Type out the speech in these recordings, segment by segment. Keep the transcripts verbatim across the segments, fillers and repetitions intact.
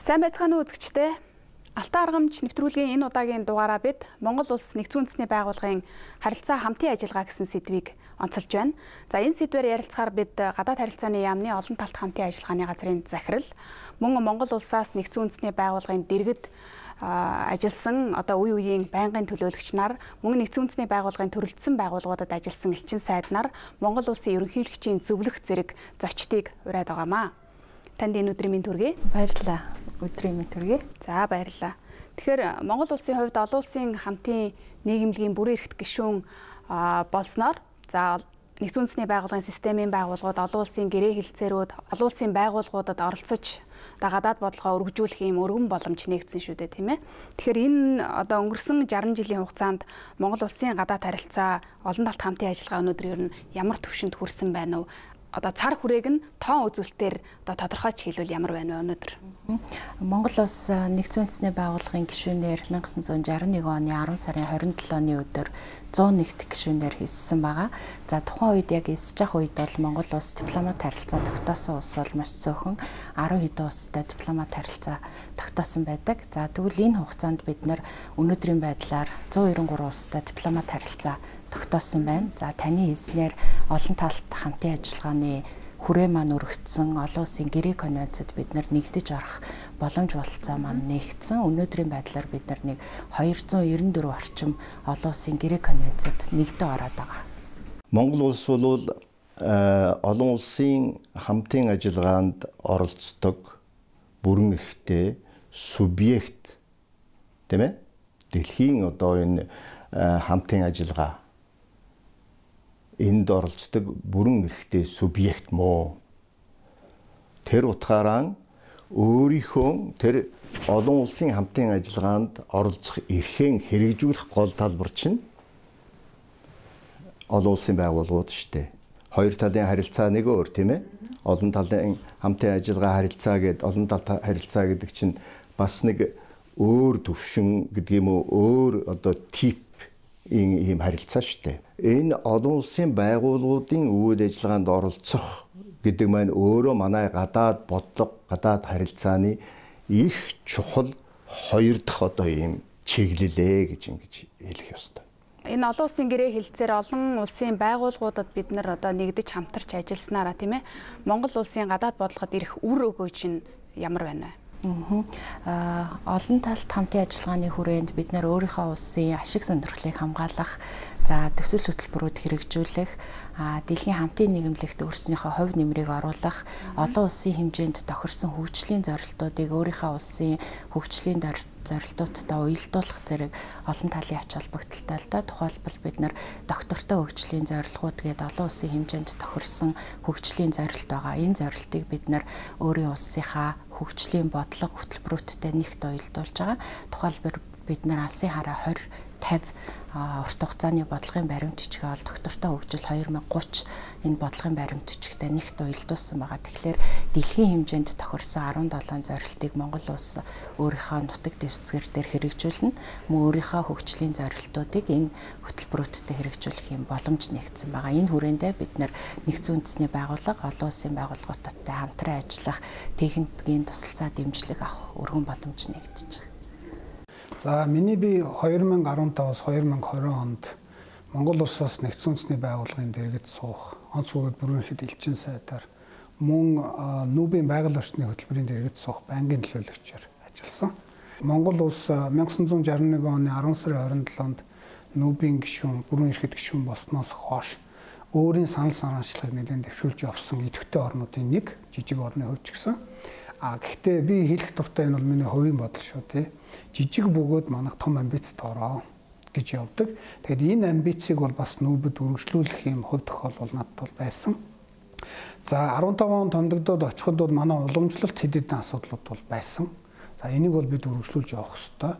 Сайн байцгаана уу үзэгчдээ. Алтан аргамч нэвтрүүлгийн энэ удаагийн дугаараа бид Монгол Улс Нэгдсэн үндэсний байгууллагын харилцаа хамтын ажиллагаа гэсэн сэдвийг онцолж байна. За энэ сэдвээр ярилцахаар бид гадаад харилцааны яамны олон талт хамтын ажиллагааны газрын захирал, мөн Монгол Улсаас Нэгдсэн үндэсний байгууллагын дэргэд ажилласан одоо үе үеийн байнгын төлөөлөгч нар, мөн Нэгдсэн үндэсний байгууллагын төрөлдсөн байгууллагуудад ажилласан элчин сайд нар Монгол Улсын ерөнхийлөгчийн зөвлөх зэрэг зочдыг ураад байгаамаа. Танд энэ өдрийн мэнд хүргэе. Баярлалаа. Өдрийн мэнд хүргэе. За баярлалаа. Тэгэхээр Монгол Улсын хувьд олон улсын хамтын нийгэмлэгийн бүрэн эрхт гишүүн болсноор за Нэгдсэн үндэсний байгууллагын системийн байгууллагууд, олон улсын гэрээ хэлцээрүүд, олон улсын байгууллагуудад оролцож гадаад бодлогоо өргөжүүлэх юм өргөн боломж нэгдсэн шүү дээ, тийм ээ. Тэгэхээр энэ одоо өнгөрсөн жаран жилийн хугацаанд Монгол Улсын гадаад харилцаа олон талт хамтын ажиллагаа өнөөдөр ер нь ямар түвшинд хүрсэн байна вэ? Одоо цар хүрээг нь тоон үзүүлэлтээр одоо тодорхойч хэлвэл ямар байна вэ өнөөдөр? Монгол Улс Нэгдсэн үндэсний байгууллагын гишүүнээр 천ix шестьдесят one оны арван сарын двадцать седьмийн өдөр one oh one гишүүнээр хийсэн байгаа. За тухайн үед яг эсэж явах үед бол Монгол Улс дипломат харилцаа тогтоосон улс бол маш цөөхөн ten хэдэн улстай дипломат харилцаа тогтоосон байдаг. За тэгвэл энэ хугацаанд бид нэр өнөөдрийн байдлаар one ninety three улстай дипломат харилцаа тогтоосон байна. За таны хэлснээр олон талт хамтын ажиллагааны хүрээ маань өргөгдсөн, олон улсын гэрээ конвенцэд бид нар нэгдэж орох боломж бололцоо маань нэгдсэн. Өнөөдрийн байдлаар бид нар нэг two ninety four орчим олон улсын гэрээ конвенцэд нэгдэж ороод байгаа. Монгол улс бол олон улсын хамтын ажиллагаанд оролцдог бүрэн эрхтэй субъект, тийм ээ? Дэлхийн одоо энэ хамтын ажиллагаа энд оролцдог бүрэн эрхтэй субъект мөн. Тэр утгаараа өөрийнхөө тэр олон улсын хамтын ажиллагаанд оролцох эрхээ хэрэгжүүлэх гол талбар чинь олон улсын байгууллагууд шүү дээ. Хоёр талын харилцаа нэг өөр, тийм ээ? Олон талын хамтын ажиллагаа харилцаа гэдэг олон талт харилцаа гэдэг чинь бас нэг өөр төвшин гэдэг юм уу, өөр одоо тип ийм харилцаа шүү дээ. Энэ олон улсын байгууллагуудын үйл ажиллагаанд оролцох гэдэг маань өөрөө манай гадаад бодлого, гадаад харилцааны их чухал хоёр дахь одоо ийм чиглэлээ гэж ингэж хэлэх ёстой. Энэ олон улсын гэрээ хэлцээр олон улсын байгууллагуудад бид нар одоо нэгдэж хамтарч ажилласнараа, тийм ээ, Монгол улсын гадаад бодлогод ирэх үр өгөөч нь ямар байна вэ? Аа олон талт хамтын ажиллагааны хүрээнд бид нар өөрийнхөө улсын ашиг сонирхлыг хамгаалах, за төсөл хөтөлбөрүүд хэрэгжүүлэх, а дэлхийн хамтын нийгэмлэгт өөрснийхөө хувь нэмрийг оруулах, олон улсын хэмжээнд тохирсон хөгжлийн зорилтуудыг өөрийнхөө улсын хөгжлийн зорилтуудтай уялдуулах зэрэг олон талын ач холбогдолтой л да. Тухайлбал бид нар доктортой хөгжлийн зорилгууд гэдэг олон улсын хэмжээнд тохирсон хөгжлийн зорилт байгаа. Энэ зорилтыг бид нар өөрийн улсынхаа хөгжлийн бодлого хөтөлбөрүүдтэй нэгт уялдуулж байгаа. Тухайлбал бид нар алсын хараа twenty fifty урт хугацааны бодлогын баримт бичгээ бол доктортой хөгжил twenty thirty энэ бодлогын баримт бичгтээ нэгт уялдуулсан байгаа. Тэгэхээр дэлхийн хэмжээнд тохирсон seventeen зорилтыг Монгол улс өөрийнхөө нутаг дэвсгэр дээр хэрэгжүүлнэ. Мөн өөрийнхөө хөгжлийн зорилтуудыг энэ хөтөлбөрүүдтэй хэрэгжүүлэх юм боломж нэгдсэн байгаа. Энэ хүрээндээ бид нар Нэгдсэн үндэсний байгууллага, олон улсын байгууллагуудтай хамтран ажиллах, техникийн тусалцаа дэмжлэг авах өргөн боломж нэгдэж байгаа. За миний би two thousand fifteen-аас two thousand twenty онд Монгол Улсаас Нэгдсэн үндэсний байгууллагын дэргэд суух, онц бөгөөд бүрэн эрхт элчин сайдаар мөн Нүбийн байгаль орчны хөтөлбөрийн дэргэд суух байнгын төлөөлөгчөөр ажилласан. Монгол Улс nineteen sixty-one оны ten сарын twenty-seven-нд Нүбийн гишүүн, бүрэн эрхт гишүүн болсноос хойш өөрийн санал санаачлагыг нэлээд дэвшүүлж явсан идэвхтэй орнуудын нэг, жижиг орны хувьд ч гэсэн. А гэхдээ би хэлэх дуртай энэ бол миний хувийн бодол шүү дээ. Жижиг бөгөөд манайх том амбицтай ороо гэж явдаг. Тэгэхээр энэ амбицийг бол бас нүүбэд үргэлжлүүлэх юм хувь тохиолдол надад бол байсан. За fifteen он томдогдоод очиход бол манай уламжлалт хэд хэдэн асуудлууд бол байсан. За энийг бол бид үргэлжлүүлж явах ёстой.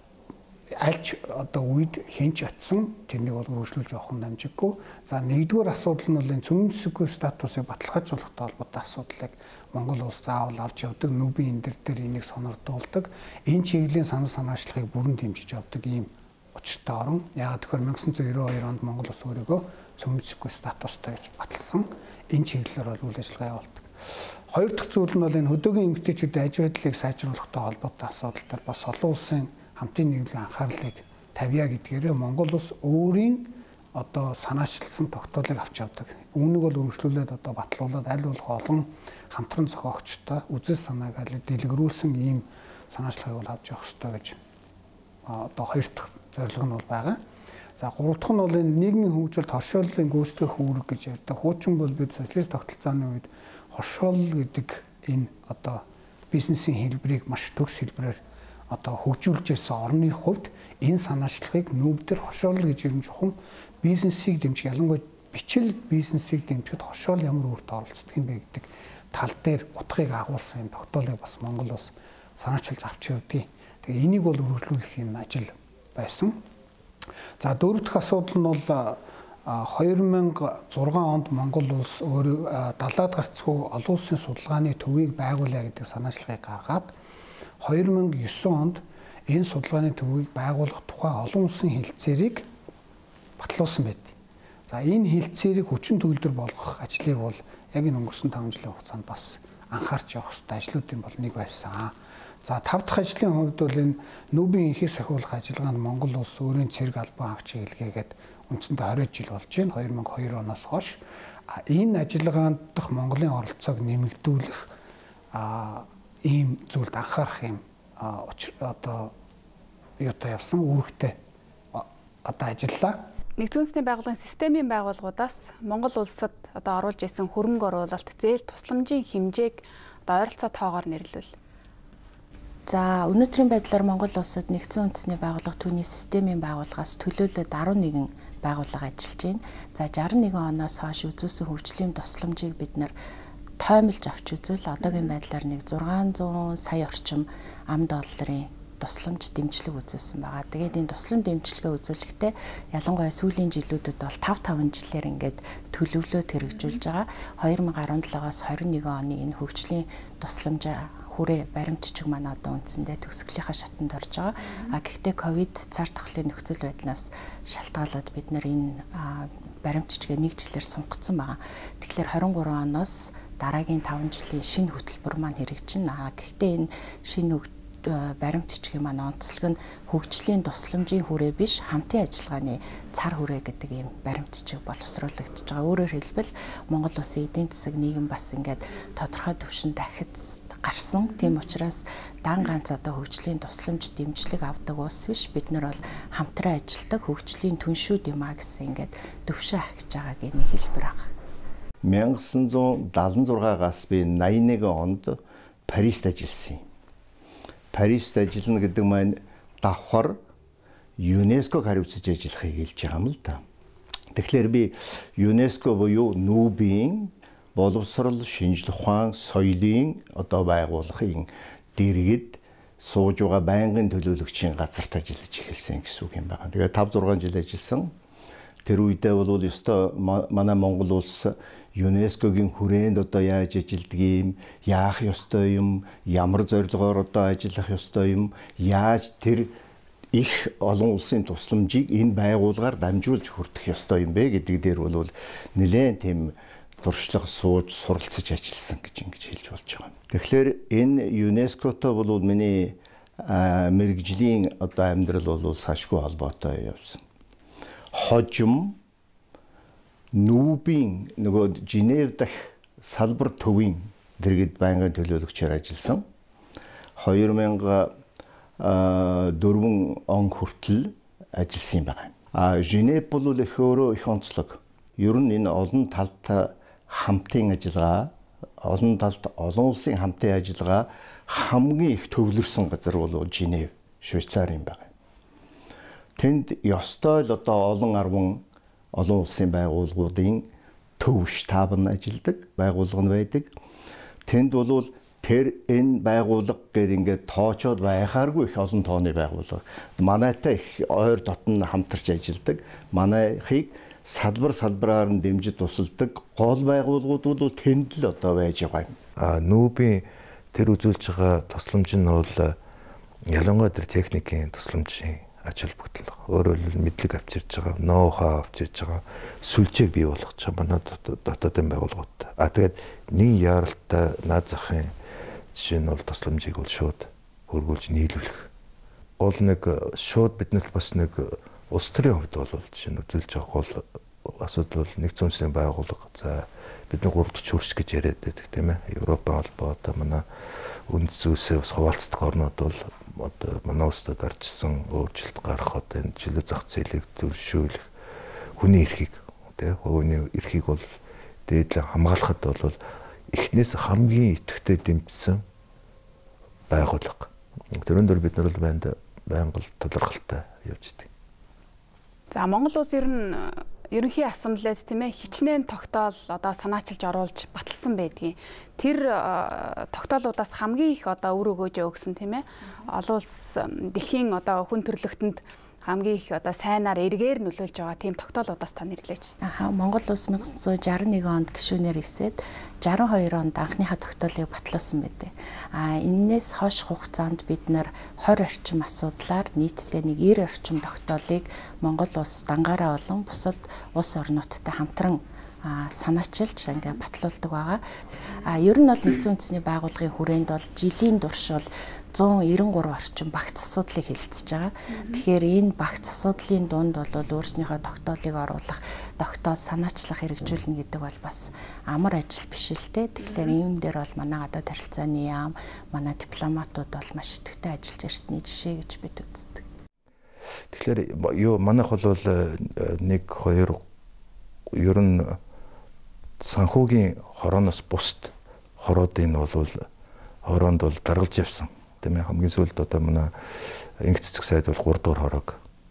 Альч одоо үед хинч атсан тэрнийг бол үргэлжлүүлж явах нь дамжиггүй. За нэгдүгээр асуудал нь бол энэ цөмөн засгийн статусыг баталгаажуулахтай холбоотой асуудлыг Монгол улс заавал авч явдаг. Нүбийн энэ дээр энийг сонирдуулдаг. Энэ чиглэлийн санал санаачлагыг бүрэн дэмжиж явдаг ийм учиртай орн. Яг тэгэхээр nineteen ninety-two онд Монгол улс өөрийгөө цөмөн засгийн статустай гэж баталсан. Энэ чиглэлээр бол үйл ажиллагаа явуулдаг. Хоёр дахь зүйл нь бол энэ хөдөөгийн эмэгтэйчүүдийн аж байдлыг сайжруулахтай холбоотой асуудал дээр бас олон улсын хамтын нийгмийн анхаарлыг тавья гэдгээрээ Монгол улс өөрийн одоо санаачилсан тогтоолыг авч явдаг. Үүнийг бол өргөжлүүлээд одоо батлуулаад аль болох олон хамтран зохиогчтой үзэл санааг аль дэлгэрүүлсэн ийм санаачлагыг бол авч явах ёстой гэж одоо хоёр дахь зорилго нь бол байгаа. За гурав дахь нь бол энэ нийгмийн хөгжилд хоршооллын гүйцэтгэх үүрэг гэж ярьдаг. Хуучин бол бид социалист тогтолцооны үед хоршоол гэдэг энэ одоо бизнесийн хэлбэрийг маш төгс хэлбэрээр одоо хөгжүүлж ирсэн орны хувьд энэ санаачлагыг нүүбдэр хоршоол гэж юм чухам бизнесийг дэмжих, ялангуяа бичил бизнесийг дэмжихэд хоршоол ямар үрд оролцдог юм бэ гэдэг тал дээр утгыг агуулсан юм тогтоолыг бас Монгол улс санаачилж авч явдгийг. Тэгээ энийг бол үргэлжлүүлэх юм ажил байсан. За дөрөв дэх асуудал нь бол хоёр мянга зургаан онд Монгол улс өөрөө далаад гарцгүй олон улсын судалгааны төвийг байгуулъя гэдэг санаачлагыг гаргаад хоёр мянга девэн онд энэ судалгааны төвийг байгуулах тухай олон улсын хэлтсээрийг батлуулсан байдаг. За энэ хэлтсээрийг хүчин төгөлдөр болгох ажлыг бол яг энэ өнгөрсөн таван жилийн хугацаанд бас анхаарч явах хэрэгтэй ажлуудын бол нэг байсан. За тав дахь ажлын хувьд бол энэ нүүбийн инхийг сахиулах ажиллагаанд Монгол улс өөрийн цэрэг албан хаагчийг илгээгээд үндсэндээ хорин жил болж байна. хоёр мянга хоёр оноос хойш энэ ажиллагаанд дах Монголын оролцоог нэмэгдүүлэх ийм зүйлд анхаарах юм одоо юутай явсан үүрэгтэй одоо ажиллаа. Нэгдсэн үндэсний байгууллагын системийн байгууллагуудаас Монгол улсад одоо оруулж исэн хөрөнгө оруулалт, зээл тусламжийн хэмжээг одоо ойролцоо тоогоор нэрлэвэл. За өнөөдрийн байдлаар Монгол улсад нэгдсэн үндэсний байгууллага түүний системийн байгууллагаас төлөөлөд арван нэгэн байгууллага ажиллаж байна. За шестдесет и один оноос хойш үзүүлсэн хөгжлийн тусламжийг бид нэр тоймлж авч үзвэл одоогийн байдлаар нэг зургаан зуун сая орчим ам долларын тусламж дэмжлэг үзүүлсэн байгаа. Тэгээд энэ туслам дэмжлэгээ үзүүлэхдээ ялангуяа сүүлийн жилүүдэд бол тав таван жилээр ингээд төлөвлөлт хэрэгжүүлж байгаа. хоёр мянга арван долоогоос двадцать и один оны энэ хөгжлийн тусламж хүрээ баримтчиг маань одоо үндсэндээ төгсгөлийнхаа шатанд орж байгаа. А гэхдээ ковид цар тахлын нөхцөл байдлаас шалтгаалаад бид нар энэ баримтчигээ нэг жилээр сунгацсан байгаа. Тэгэхээр двадцать и гурван оноос дараагийн таван жилийн шинэ хөтөлбөр маань хэрэгжинэ. А гэхдээ энэ шинэ баримтчгийн маань онцлог нь хөгжлийн тусламжийн хүрээ биш хамтын ажиллагааны цар хүрээ гэдэг ийм баримтчиг боловсруулагдж байгаа. Өөрөөр хэлбэл Монгол улсын эдийн засаг нийгэм бас ингээд тодорхой түвшинд дахиц гарсан. Тийм учраас дан ганц одоо хөгжлийн тусламж дэмжлэг авдаг улс биш. Бид нар бол хамтран ажилладаг хөгжлийн түншүүд юм а гэсэн ингээд төвшин ахиж байгааг нэг хэлбэр байгаа. мянга девятьсот седьмидесет и шестгаас би восемьдесят и один онд Парист ажилласан юм. Парист ажиллана гэдэг маань давхар ЮНЕСКОг хариуцаж ажиллахыг хэлж байгаа юм л да. Тэгэхээр би ЮНЕСКО буюу нүүбийн боловсрол, шинжлэх ухаан, соёлын одоо байгууллагын дэргэд сууж байгаа байнгын төлөөлөгчийн газарт ажиллаж эхэлсэн гэсэн үг юм байна. Тэгээд тав зургаан жил ажилласан. Тэр үедээ бол ёстой манай Монгол улс ЮНЕСКОгийн хүрээнд одоо яаж ажилдаг юм, яах ёстой юм, ямар зорилгоор одоо ажиллах ёстой юм, яаж тэр их олон улсын тусламжийг энэ байгууллагаар дамжуулж хүртэх ёстой юм бэ гэдэг дээр бол нэлээд тийм туршлага сууж суралцаж ажилласан гэж ингэж хэлж болж байгаа. Тэгэхээр энэ ЮНЕСКОтой бол миний мэргэжлийн одоо амьдрал бол сашгүй холбоотой явсан. Хожим нүүбийн нөгөө Женев дахь салбар төвийн дэргэд байнгын төлөөлөгчөөр ажилласан. хоёр мянга дөрвөн он хүртэл ажилласан юм байна. А Женев бол их өөрөө их онцлог. Ер нь энэ олон талт хамтын ажиллагаа, олон талт олон улсын хамтын ажиллагаа хамгийн их төвлөрсөн газар бол Женев, Швейцар юм байна. Тэнд ёстой л одоо олон арван олон улсын байгууллагуудын төв штаб нь ажилладаг, байгууллага нь байдаг. Тэнд бол тэр энэ байгууллага гэдэг ингээд тоочоод байхааргүй их олон тооны байгууллага. Манайтай их ойр дотн хамтарч ажилладаг. Манайхыг салбар салбараар нь дэмжиж тусалдаг гол байгууллагууд бол тэнд л одоо байж байгаа юм. А нүүбийн тэр үзүүлж байгаа тусламж нь бол ялангуяа тэр техникийн тусламжийн ач холбогдол. Өөрөөр хэлбэл мэдлэг авчирж байгаа, ноу хаа авчирж байгаа, сүлжээг бий болгож байгаа манай дотоодын байгууллагууд. А тэгээд нэг яаралтай наад захын жишээ нь бол тусламжийг бол шууд хөргүүлж нийлүүлэх. Гол нэг шууд биднэрт бас нэг улс төрийн хувьд бол жишээ нь үзүүлж байгаа гол асуудал бол нэгдсэн үндэсний байгууллага. За бид нэг гуравдагч хөрш гэж яриад байдаг тийм ээ. Европын холбоо одоо манай үндэс зүйлсээ бас хуваалцдаг орнууд бол одоо манай улсад гарчсан өөрчлөлт гарах одоо энэ жилийн зах зээлийг зөвшөөрөх хүний эрхийг тийм хувийн эрхийг бол дээдлэн хамгаалахад бол эхнээс хамгийн идэвхтэй дэмжсэн байгууллага. Тэрэн дээр бид нар бол байнга байнга талархалтай явж идэг. За Монгол улс ер нь ерөнхий ассамблеад тийм ээ хичнээн тогтоол одоо санаачилж оруулж баталсан байдгийг. Тэр тогтоолуудаас хамгийн их одоо үр өгөөж өгсөн тийм ээ. Олон улс дэлхийн одоо хүн төрөлхтөнд хамгийн их одоо сайнаар эргээр нөлөөлж байгаа тийм тогтоолуудаас та нэрлээч. Аа Монгол улс найман шарах нэг онд гишүүнээр ирсээд шарах хоёр онд анхныхаа тогтоолыг батлуулсан байдаг. Аа энээс хойш хугацаанд бид нар хорь орчим асуудлаар нийтдээ нэг девяносто орчим тогтоолыг Монгол улс дангаараа болон бусад улс орнуудтай хамтран санаачилж ингээ батлуулдаг байгаа. А ер нь бол нэгдсэн үндэсний байгууллагын хүрээнд бол жилийн турш бол зуун девяносто гурван орчим багц асуудлыг хэлэлцэж байгаа. Тэгэхээр энэ багц асуудлын дунд бол өөрснийхөө тогтоолыг оруулах, тогтоол санаачлах хэрэгжүүлнэ гэдэг бол бас амар ажил биш л те. Тэгэхээр ийм дээр бол манай гадаад харилцааны яам, манай дипломатууд бол маш идэвхтэй ажиллаж ирсний жишээ гэж бид үздэг. Тэгэхээр юу манайх бол нэг хоёр ер нь санхүүгийн хорооноос бусд хороодын бол хороонд бол даргалж явсан. Тийм ээ хамгийн сүүлд одоо манай инх цэцэг сайд бол гурав дахь хороог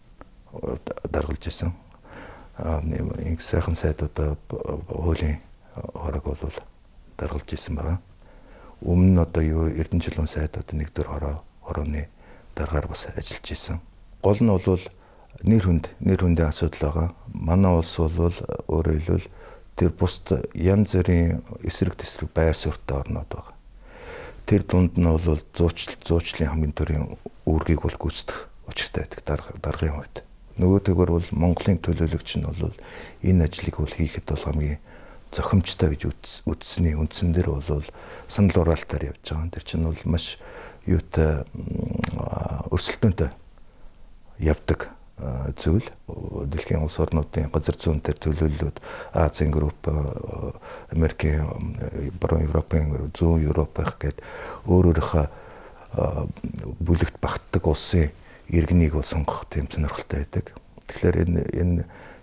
даргалж ирсэн. Аа инх сайхан сайд одоо хуулийн хороог бол даргалж ирсэн байгаа. Өмнө нь одоо юу Эрдэнэ жилийн сайд одоо нэг дөр хороо хорооны даргаар бас ажиллаж ирсэн. Гол нь бол нэр хүнд нэр хүндийн асуудал байгаа. Манай улс бол өөрөөр хэлбэл тэр бусд янз бүрийн эсрэг тэсрэг байр суурьтай орнууд байгаа. Тэр дунд нь бол зуучлал зуучлалын хамгийн төрийн үүргийг бол гүйцэтгэх учиртай байдаг даргын хувьд. Нөгөөтэйгөр бол Монголын төлөөлөгч нь бол энэ ажлыг бол хийхэд бол хамгийн зохимжтой гэж үзсний үндсэн дээр бол санал хураалтаар явж байгаа. Тэр чинь бол маш юутай өрсөлдөөнтэй явдаг зүйл. Дэлхийн улс орнуудын газар зүйн төр төлөөллүүд Азийн групп, Америкийн, баруун Европын, зүүн Европынх гээд өөр өөрийнхөө бүлэгт багтдаг улсын иргэнийг бол сонгох тийм сонирхолтой байдаг. Тэгэхээр энэ энэ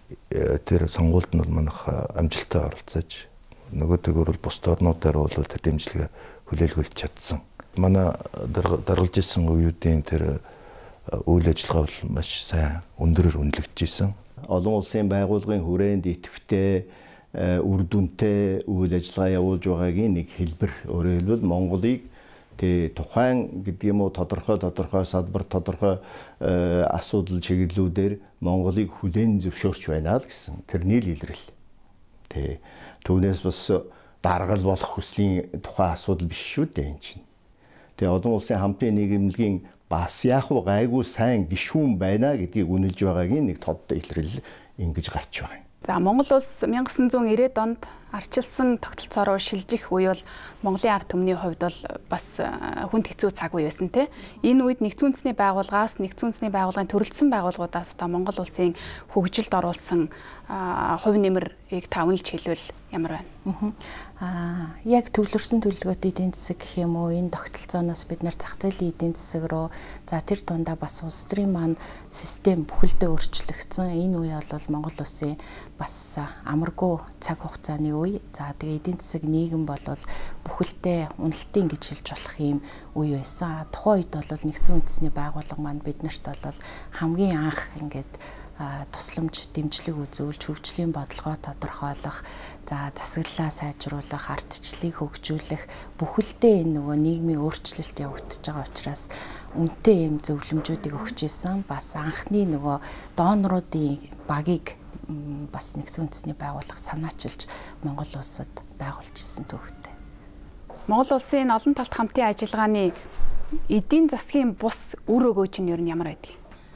тэр сонгуульд нь бол манайх амжилттай оролцож нөгөөдөөр бол бус орнуудаар бол тэр дэмжлэгээ хүлээлгүүлж чадсан. Манай даргалж ирсэн үеүүдийн тэр үйл ажиллагаа бол маш сайн өндөрөөр үнэлэгдэж исэн. Олон улсын байгууллагын хүрээнд идэвхтэй үр дүнтэй үйл ажиллагаа явуулж байгаагийн нэг хэлбэр. Өөрөөр хэлбэл Монголыг тэ тухайн гэдэг юм уу тодорхой тодорхой салбар тодорхой асуудал чиглэлүүдээр Монголыг хүлээн зөвшөөрч байна л гэсэн тэрний л илрэл. Тэ түүнээс бас даргал болох хүслийн тухайн асуудал биш шүү дээ энэ чинь. Тэгээ олон улсын хамтын нийгэмлэгийн бас яг уу гайгүй сайн гишүүн байна гэдгийг үнэлж байгаагийн нэг тод илрэл ингэж гарч байгаа юм. За Монгол улс 천ix девяносто онд арчилсан тогтолцоороо шилжих үе бол Монголын ард түмний хувьд бол бас хүнд хэцүү цаг үе байсан те. Энэ үед нэгдсэн үндэсний байгууллагаас нэгдсэн үндэсний байгууллагын төрөлдсөн байгууллагуудаас одоо Монгол улсын хөгжилд оруулсан хувь нэмрийг та үнэлж хэлвэл ямар байна? Аа яг төвлөрсөн төлөвлөгөөт эдийн засаг гэх юм уу энэ тогтолцооноос бид нар зах зээлийн эдийн засаг руу за тэр дундаа бас улс төрийн маань систем бүхэлдээ өөрчлөгдсөн. Энэ үе бол Монгол улсын бас амаргүй цаг хугацааны үе. За тэгээ эдийн засаг нийгэм бол бүхэлдээ уналтын гэж хэлж болох юм үе байсан. Тухайн үед бол нэгдсэн үндэсний байгууллага маань биднэрт бол хамгийн анх ингээд тусламж дэмжлэг үзүүлж хөгжлийн бодлогоо тодорхойлох, за засаглалаа сайжруулах, ардчлалыг хөгжүүлэх бүхэлдээ энэ нөгөө нийгмийн өөрчлөлт явагдаж байгаа учраас үнэтэй юм зөвлөмжүүдийг өгч исэн. Бас анхны нөгөө доноруудын багийг бас нэгдсэн үндэсний байгууллага санаачилж Монгол улсад байгуулж исэн төвхтэй. Монгол улсын олон талт хамтын ажиллагааны эдийн засгийн бус үр өгөөж нь ер нь ямар байдгийг?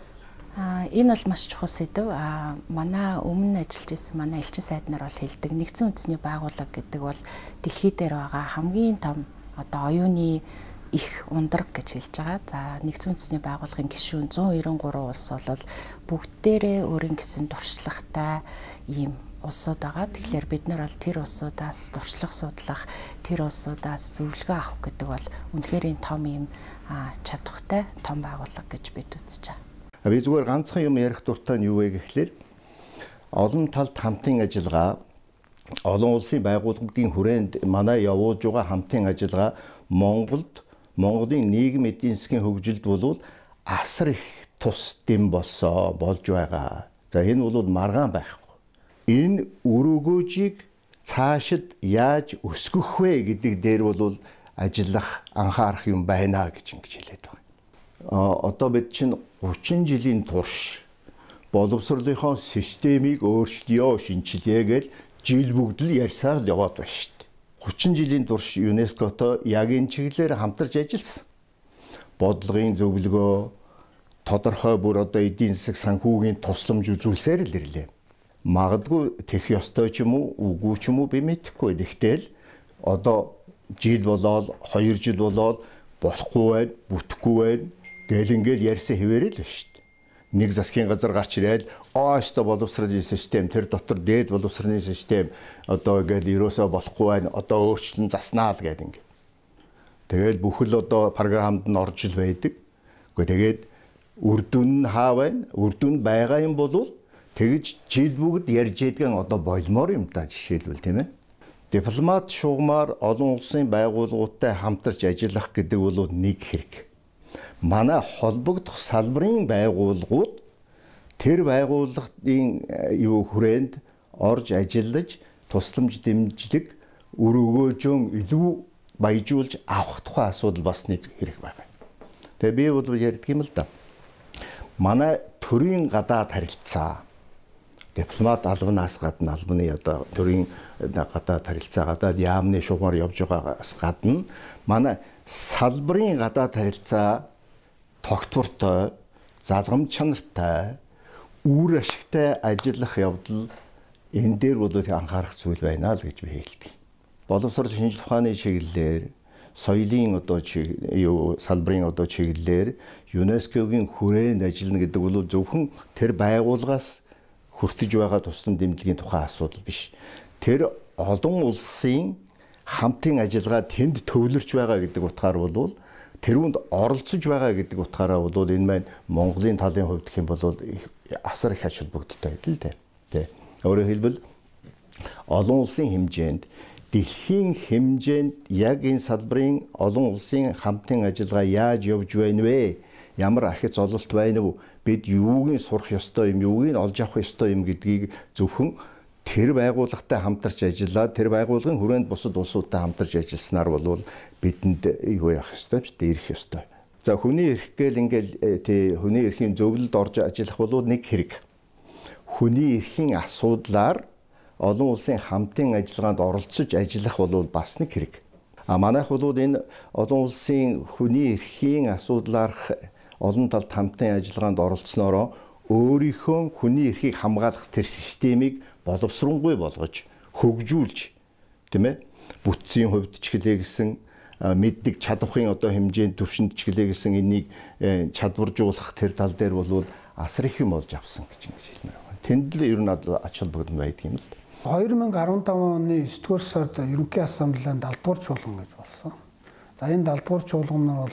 А энэ бол маш чухал сэдв. А манай өмнө ажиллаж исэн манай элчин сайд нар бол хэлдэг нэгдсэн үндэсний байгууллага гэдэг бол дэлхий дээр байгаа хамгийн том одоо оюуны их ундраг гэж хэлж байгаа. За нэгдсэн үндэсний байгууллагын гишүүн зуун найман гурван улс бол бүгдээрээ өөрийн гэсэн туршлагатай ийм улсууд байгаа. Тэгэхээр бид нар бол тэр улсуудаас туршлага судлах, тэр улсуудаас зөвлөгөө авах гэдэг бол үнэхээр том ийм чадвартай том байгууллага гэж бид үзэж байгаа. Би зүгээр ганцхан юм ярих дуртай нь юу вэ гэхлээр олон талд хамтын ажиллагаа олон улсын байгууллагын хүрээнд манай явуулж байгаа хамтын ажиллагаа Монголд Монголын нийгэм эдийн засгийн хөгжилд бол асар их тус дэм болсоо болж байгаа. За энэ бол маргаан байхгүй. Энэ өрөөгөөжийг цаашид яаж өсгөх вэ гэдэг дээр бол ажиллах анхаарах юм байна гэж ингэж хэлээд байгаа. А одоо бид чинь гучин жилийн турш боловсролынхоо системийг өөрчлөё, шинжилье гэж жил бүгд л ярьсаар л яваад байна шүү дээ. гучин жилийн турш ЮНЕСКОтой яг энэ чиглэлээр хамтарч ажилласан. Бодлогын зөвлөгөө, тодорхой бүр одоо эдийн засаг санхүүгийн тусламж үзүүлсээр л ирлээ. Магадгүй тех ёстой ч юм уу, үгүй ч юм уу би мэдэхгүй. Гэхдээ л одоо жил болоод, хоёр жил болоод болохгүй байд, бүтэхгүй байд гэл ингээл ярьсан хэвээрээ л шүү дээ. Нэг засгийн газар гарч ирээд аа өстө боловсролын систем тэр дотор дээд боловсролын систем одоо ингээд ерөөсөө болохгүй байна. Одоо өөрчлөн заснаа л гэдэг ингээд. Тэгээд бүхэл одоо програмд нь орж ил байдаг. Гэхдээ тэгээд үр дүн нь хаа байна? Үр дүн байгаа юм бол тэгж жил бүгд ярьж ядган одоо болмоор юм та жишээлбэл тийм ээ. Дипломат шугамар олон улсын байгууллагуудтай хамтарч ажиллах гэдэг бол нэг хэрэг. Манай холбогдох салбарын байгууллагууд тэр байгууллагын юу хүрээнд орж ажиллаж тусламж дэмжлэг өрөөгөөжөн илүү баяжуулж авах тухай асуудал бас нэг хэрэг байна. Тэгээ би бол ярьдаг юм л да. Манай төрийн гадаад харилцаа дипломат албанаас гадна албаны одоо төрийн гадаад харилцаа гадаад яамны шугамар явж байгаагаас гадна манай салбарын гадаад харилцаа тогтвортой, залгамж чанартай, үр ашигтай ажиллах явдал энэ дээр бол анхаарах зүйл байна л гэж би хэлдэг. Боловсрол шинжилгээ ухааны чиглэлээр, соёлын одоо юу салбарын одоо чиглэлээр ЮНЕСКОгийн хүрээнд ажиллана гэдэг бол зөвхөн тэр байгууллагаас хүртэж байгаа тусламж дэмжлэгийн тухай асуудал биш. Тэр олон улсын хамтын ажиллагаа тэнд төвлөрч байгаа гэдэг утгаар бол тэрүүнд оролцож байгаа гэдэг утгаараа бол энэ маань Монголын талын хувьд гэх юм бол асар их ач холбогдолтой байдал л дээ. Өөрөөр хэлбэл олон улсын хэмжээнд дэлхийн хэмжээнд яг энэ салбарын олон улсын хамтын ажиллагаа яаж явж байна вэ? Ямар ахиц ололт байна вэ? Бид юуг нь сурах ёстой юм, юуг нь олж авах ёстой юм гэдгийг зөвхөн тэр байгууллагатай хамтарч ажиллаад тэр байгууллагын хүрээнд бусад улсуудтай хамтарч ажилласнаар бол бидэнд юу явах ёстой ч дээрх ёстой. За хүний эрх гээл ингээл тий хүний эрхийн зөвлөлд орж ажиллах бол нэг хэрэг. Хүний эрхийн асуудлаар олон улсын хамтын ажиллагаанд оролцож ажиллах бол бас нэг хэрэг. А манайх бол энэ олон улсын хүний эрхийн асуудлаарх олон талд хамтын ажиллагаанд оролцсноороо өөрийнхөө хүний эрхийг хамгаалах тэр системийг боловсронгүй болгож хөгжүүлж тийм ээ бүтцийн хувьд ч гэлээ гэсэн мэддэг чадварын одоо хэмжээнд төвшөнд ч гэлээ гэсэн энийг чадваржуулах тэр тал дээр бол асар их юм болж авсан гэж ингэж хэлмээр байна. Тэнд л ер нь ач холбогдол байдаг юм л да. хоёр мянга арван таван оны есдүгээр сард ерөнхий ассамблеанд далдуур чуулган гэж болсон. За энэ далдуур чуулган нь бол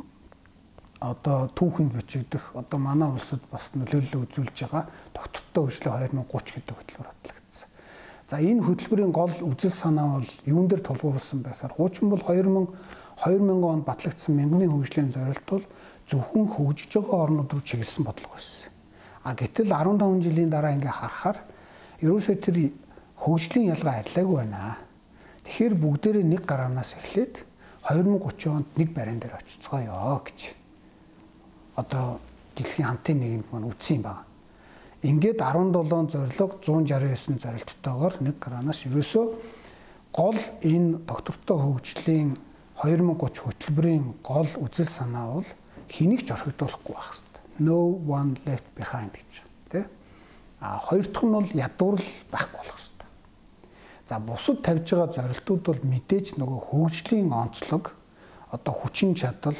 одоо түүхэнд бичигдэх одоо манай улсад бас нөлөөлөл үзүүлж байгаа тогтвортой хөгжлийн хоёр мянга гурван гэдэг хөтөлбөр батлагдсан. За энэ хөтөлбөрийн гол үзэл санаа бол юун дээр тулгуурласан бэ гэхээр хуучин бол хоёр мянга онд батлагдсан мянганы хөгжлийн зорилт бол зөвхөн хөгжиж байгаа орнууд руу чиглэсэн бодлого байсан. А гэтэл арван таван жилийн дараа ингээ харахаар ерөөсөө тэр хөгжлийн ялгаа арилаагүй байна. Тэгэхээр бүгдээрээ нэг гараанаас эхлээд хоёр мянга гурван онд нэг барин дээр очицгоё гэж одоо дэлхийн хамтын нийгэмд маань үтсэн юм байна. Ингээд арван долоон зорилго зуун шарсан девять зорилттойгоор нэг гранаас ерөөсөө гол энэ доктортой хөгжлийн хоёр мянга гурван хөтөлбөрийн гол үзэл санаа бол хэнийг ч орхигдуулахгүй байх хэрэгтэй. No one left behind гэж тий. А хоёр дахь нь бол ядуурл байхгүй болох хэрэгтэй. За бусад тавьж байгаа зорилтууд бол мэдээж нөгөө хөгжлийн онцлог одоо хүчин чадал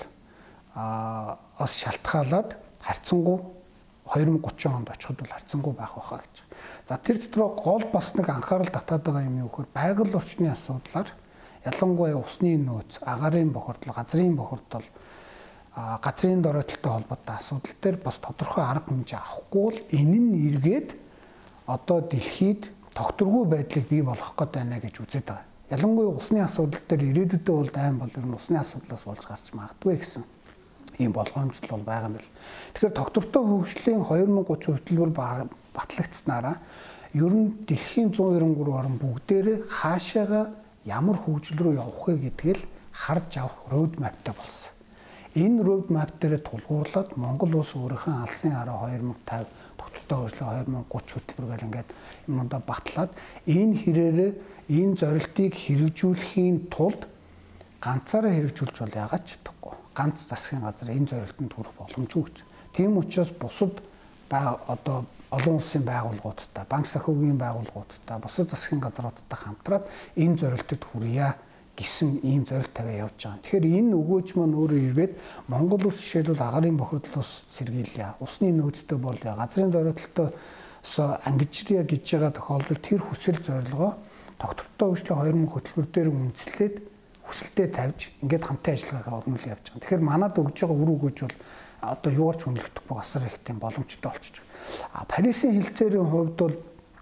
а бас шалтгаалаад харьцангуй хоёр мың гурван онд очиход бол харьцангуй байх байхаа гэж. За тэр дотор гол бас нэг анхаарал татаад байгаа юм юу гэхээр байгаль орчны асуудлаар ялангуяа усны нөөц, агаарын бохирдол, газрын бохирдол, газрын доройтолтой холбоотой асуудал дээр бас тодорхой арга хэмжээ авахгүй бол энэ нь эргээд одоо дэлхийд тогтворгүй байдлыг бий болгох гээд байна гэж үзээд байгаа. Ялангуяа усны асуудал дээр ирээдүйдээ бол дайм бол ер нь усны асуудлаас болж гарч магадгүй гэсэн ийм болгоомжтой бол байгаа юм бэл. Тэгэхээр тогтвортой хөгжлийн хоёр мың гурван хөтөлбөр батлагдсанараа ер нь дэлхийн зуун найман гурван орн бүгдээрээ хаашаага ямар хөгжил рүү явах вэ гэдгийг харж авах road mapтай болсон. Энэ road map дээр тулгуурлаад Монгол улс өөрийнхөө алсын хараа хоёр мың тавь, тогтвортой хөгжлийн хоёр мың гурван хөтөлбөр гэл ингээд юмудаа батлаад энэ хэрээрээ энэ зорилтыг хэрэгжүүлэхийн тулд ганцаараа хэрэгжүүлж бол яагаад ч чадахгүй. Ганц засгийн газар энэ зорилтод хүрэх боломжгүй гэж. Тийм учраас бусад одоо олон улсын байгууллагуудтай, банк санхүүгийн байгууллагуудтай, бусад засгийн газруудтай хамтраад энэ зорилтод хүрье гэсэн ийм зорилт тавиа явж байгаа. Тэгэхээр энэ өгөөж маань өөрөө ирээд Монгол улс жишээлбэл агаарын бохирдлоос сэргийлье, усны нөөцтэй болё, газрын доройтолтоос ангижирья гэж байгаа тохиолдолд тэр хүсэл зорилгоо тогтвортой хөгжлийн хоёр мың хөтөлбөр дээр үндэслээд хүсэлтэд тавьж ингээд хамтын ажиллагаагаа өрнүүлж явж байгаа. Тэгэхээр манад өгж байгаа үр өгөөж бол одоо юугаар ч хүндлэгдэхгүй асар их тийм боломжтой болчихж байгаа. А Парисын хилцээрийн хувьд бол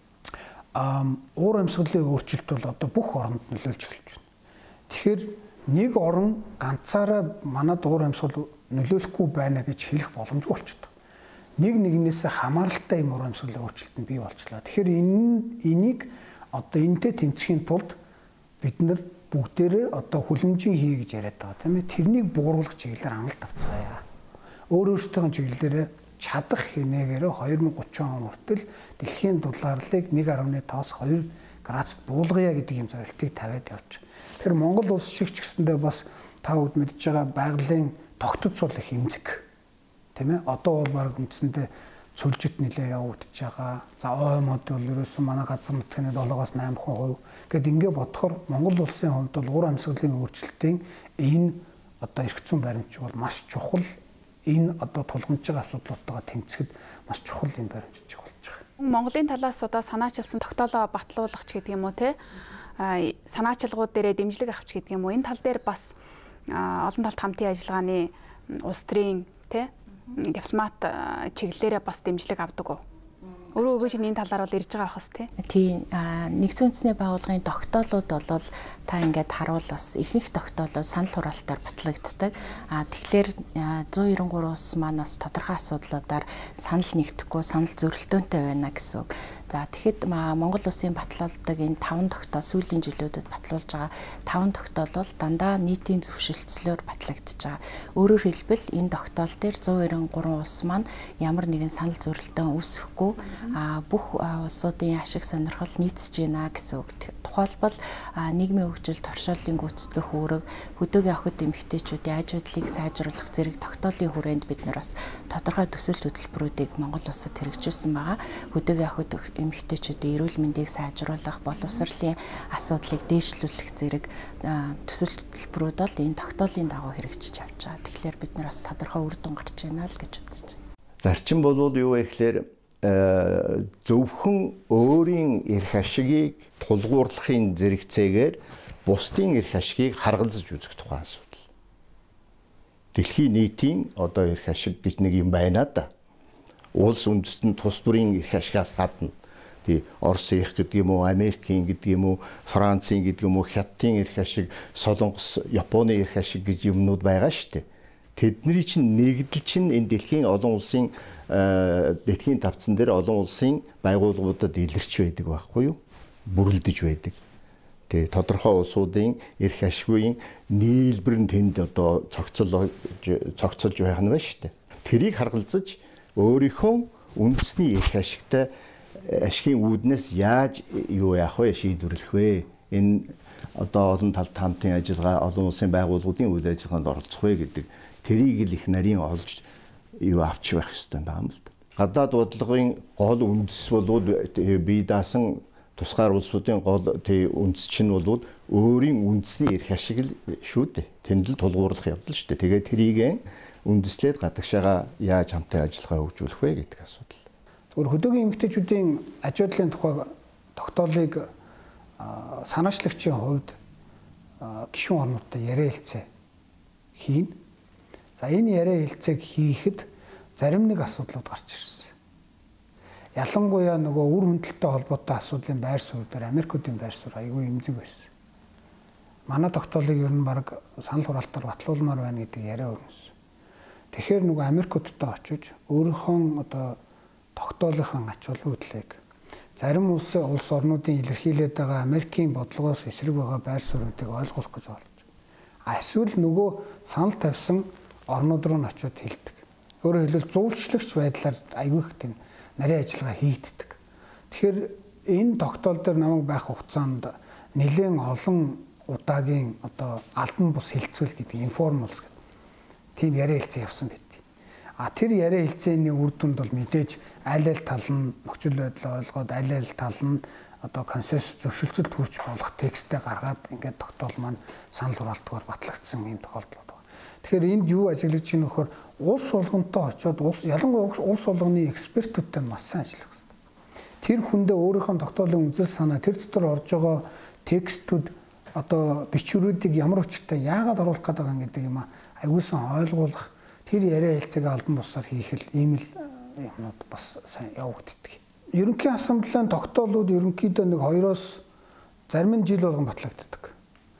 уур амьсгалын өөрчлөлт бол одоо бүх оронд нөлөөлж эхэлж байна. Тэгэхээр нэг орн ганцаараа манад уур амьсгал нөлөөлөхгүй байна гэж хэлэх боломжгүй болчихдог. Нэг нэгнээс хамааралтай юм уур амьсгалын өөрчлөлт нь бий болчлаа. Тэгэхээр энэ энийг одоо энэтэй тэмцэхийн тулд бид нар бүгдээрээ одоо хүлэмжийн хий гэж яриад байгаа тийм ээ. Тэрнийг бууруулах чиглэлээр амлалт авцгаая. Өөр өөрсдөө чиглэлээр чадах хинээгээрээ хоёр мың гурван он хүртэл дэлхийн дулаарлыг нэг гаруй таваас хоёр градусд буулгая гэдэг юм зорилтыг тавиад явж. Тэр Монгол улс шиг ч гэсэндээ бас та бүд мэдж байгаа байгалийн тогтцол сул их эмзэг. Тийм ээ. Одоо бол баг үндсэндээ цөлжит нэлээ явагдаж байгаа. За ой мод бол ерөөсөн манай газар нутгийн долоогоос найман хувь гэд ингээ бодохоор Монгол улсын хувьд бол уур амьсгалын өөрчлөлтийн энэ одоо эрх зүйн баримтчиг бол маш чухал. Энэ одоо тулгамж байгаа асуудлуудтайгаа тэмцэхэд маш чухал юм баримтчиг болж байгаа. Монголын талаас одоо санаачилсан тогтоолоо батлуулах ч гэдэг юм уу те санаачилгууд дээрээ дэмжлэг авах ч гэдэг юм уу энэ тал дээр бас олон талт хамтын ажиллагааны улс төрийн те дипломат чиглэлээрээ бас дэмжлэг авдаг уу? Өөрөө өгөөж энэ талаар бол ирж байгаа хас тий. Тийм нэгдсэн үндэсний байгууллагын тогтоолууд бол та ингээд харуул бас ихэнх тогтоолууд санал хураалтаар батлагддаг. А тэгэхээр зуун найман гурван улс маань бас тодорхой асуудлуудаар санал нэгдэхгүй, санал зөрөлтөөнтэй байна гэсэн үг. За тэгэхэд Монгол улсын батлуулдаг энэ таван тогтоол сүүлийн жилүүдэд батлуулж байгаа таван тогтоол бол дандаа нийтийн зөвшөлтслөөр батлагдж байгаа. Өөрөөр хэлбэл энэ тогтоол дээр зуун найман гурван улс маань ямар нэгэн санал зөрөлтөөн үүсэхгүй а бүх улсуудын ашиг сонирхол нийцэж байна гэсэн үг. Тухайлбал нийгмийн хөгжил, торшооллын гүйцэтгэх үүрэг, хөдөөгийн охид эмэгтэйчүүдийн аж байдлыг сайжруулах зэрэг тогтоолын хүрээнд бид нар бас тодорхой төсөл хөтөлбөрүүдийг Монгол улсад хэрэгжүүлсэн байгаа. Хөдөөгийн охид эмэгтэйчүүдийн эрүүл мэндийг сайжруулах, боловсролын асуудлыг дээшлүүлэх зэрэг төсөл хөтөлбөрүүд бол энэ тогтоолын дагуу хэрэгжиж явж байгаа. Тэгэхээр бид нар бас тодорхой үр дүн гарч байна л гэж үзэж байна. Зарчим бол юу вэ гэхээр зөвхөн өөрийн эрх ашигыг тулгуурлахын зэрэгцээгээр бусдын эрх ашигыг харгалзаж үзэх тухай асуудал. Дэлхийн нийтийн одоо эрх ашиг гэж нэг юм байна да. Улс үндэстэн тус бүрийн эрх ашигаас гадна тий Оросын эрх гэдэг юм уу, Америкийн гэдэг юм уу, Францын гэдэг юм уу, Хятадын эрх ашиг, Солонгос, Японы эрх ашиг гэж юмнууд байгаа шүү дээ. Тэдний чинь нэгдэл чинь энэ дэлхийн олон улсын дэлхийн тавцан дээр олон улсын байгууллагуудад илэрч байдаг байхгүй юу? Бүрэлдэж байдаг. Тэгээ тодорхой улсуудын эрх ашигын нийлбэр нь тэнд одоо цогцол цогцолж байх нь байна шүү дээ. Тэрийг харгалзаж өөрийнхөө үндэсний эрх ашигтай ашигын үүднээс яаж юу яах вэ, шийдвэрлэх вэ? Энэ одоо олон талт хамтын ажиллагаа, олон улсын байгууллагуудын үйл ажиллагаанд оролцох вэ гэдэг тэрийг л их нарийн олж юу авч байх хэрэгтэй байна л да. Гадаад бодлогын гол үндэс бол бие даасан тусгаар улсуудын гол үндэс чинь бол өөрийн үндэсний эрх ашиг л шүү дээ. Тэнд л тулгуурлах явдал шүү дээ. Тэгээд тэрийг үндэслээд гадагшаага яаж хамтын ажиллагаа хөгжүүлэх вэ гэдэг асуудал. Зөвхөн хөдөөгийн эмэгтэйчүүдийн аж ахуйлын тухай тогтоолыг санаачлагчийн хувьд гишүүн орнуудтай яриа хэлцээ хийн. За энэ яриа хэлцээг хийхэд зарим нэг асуудлууд гарч ирсэн. Ялангуяа нөгөө үр хөндлөлтөй холбоотой асуудлын байр суурь дээр Америкуудын байр суурь айгүй эмзэг байсан. Манай тогтоолыг ер нь баг санал хураалтаар батлуулмаар байна гэдэг яриа өрнөсөн. Тэгэхээр нөгөө Америкуудтай очиж өөрийнхөө одоо тогтоолынхаа ач холбогдлыг зарим улсын улс орнуудын илэрхийлээд байгаа Америкийн бодлогоос эсрэг байгаа байр суурьуудыг ойлгох гэж болж. Эсвэл нөгөө санал тавьсан орнууд руу н очиод хэлдэг. Өөрөөр хэлбэл зуурчлагч байдлаар айгүй их тийм нарийн ажиллагаа хийгддэг. Тэгэхээр энэ тогтоол дээр намайг байх хугацаанд нэлээд олон удаагийн одоо албан бус хилцүүл гэдэг информалс гэдэг тийм яриа хэлцээ явсан байт. А тэр яриа хэлцээний үр дүнд бол мэдээж аль аль тал нь нөхцөл байдлаа ойлгоод аль аль тал нь одоо консенсус зөвшөлтсөлд хүрч болох текстээ гаргаад ингээд тогтоол маань санал хураалтгаар батлагдсан юм тохиолдол байна. Тэгэхээр энд юу ажиглаж чинь нөхөр улс болгонтой очиод улс ялангуяа улс болгоны экспертүүдтэй маш сайн ажиллах хэрэгтэй. Тэр хүндээ өөрийнхөө тогтоолын үзэл санаа тэр дотор орж байгаа текстүүд одоо бичвэрүүдийг ямар учиртай яагаад оруулах гэдэг юм гэдэг юм аюулсан ойлгуулах тэр яриа хэлцээг албан бусаар хийх л ийм л юмнууд бас сайн явагддаг. Ерөнхий ассамблеийн тогтоолууд ерөнхийдөө нэг хоёроос зарим нь жил болгон батлагддаг.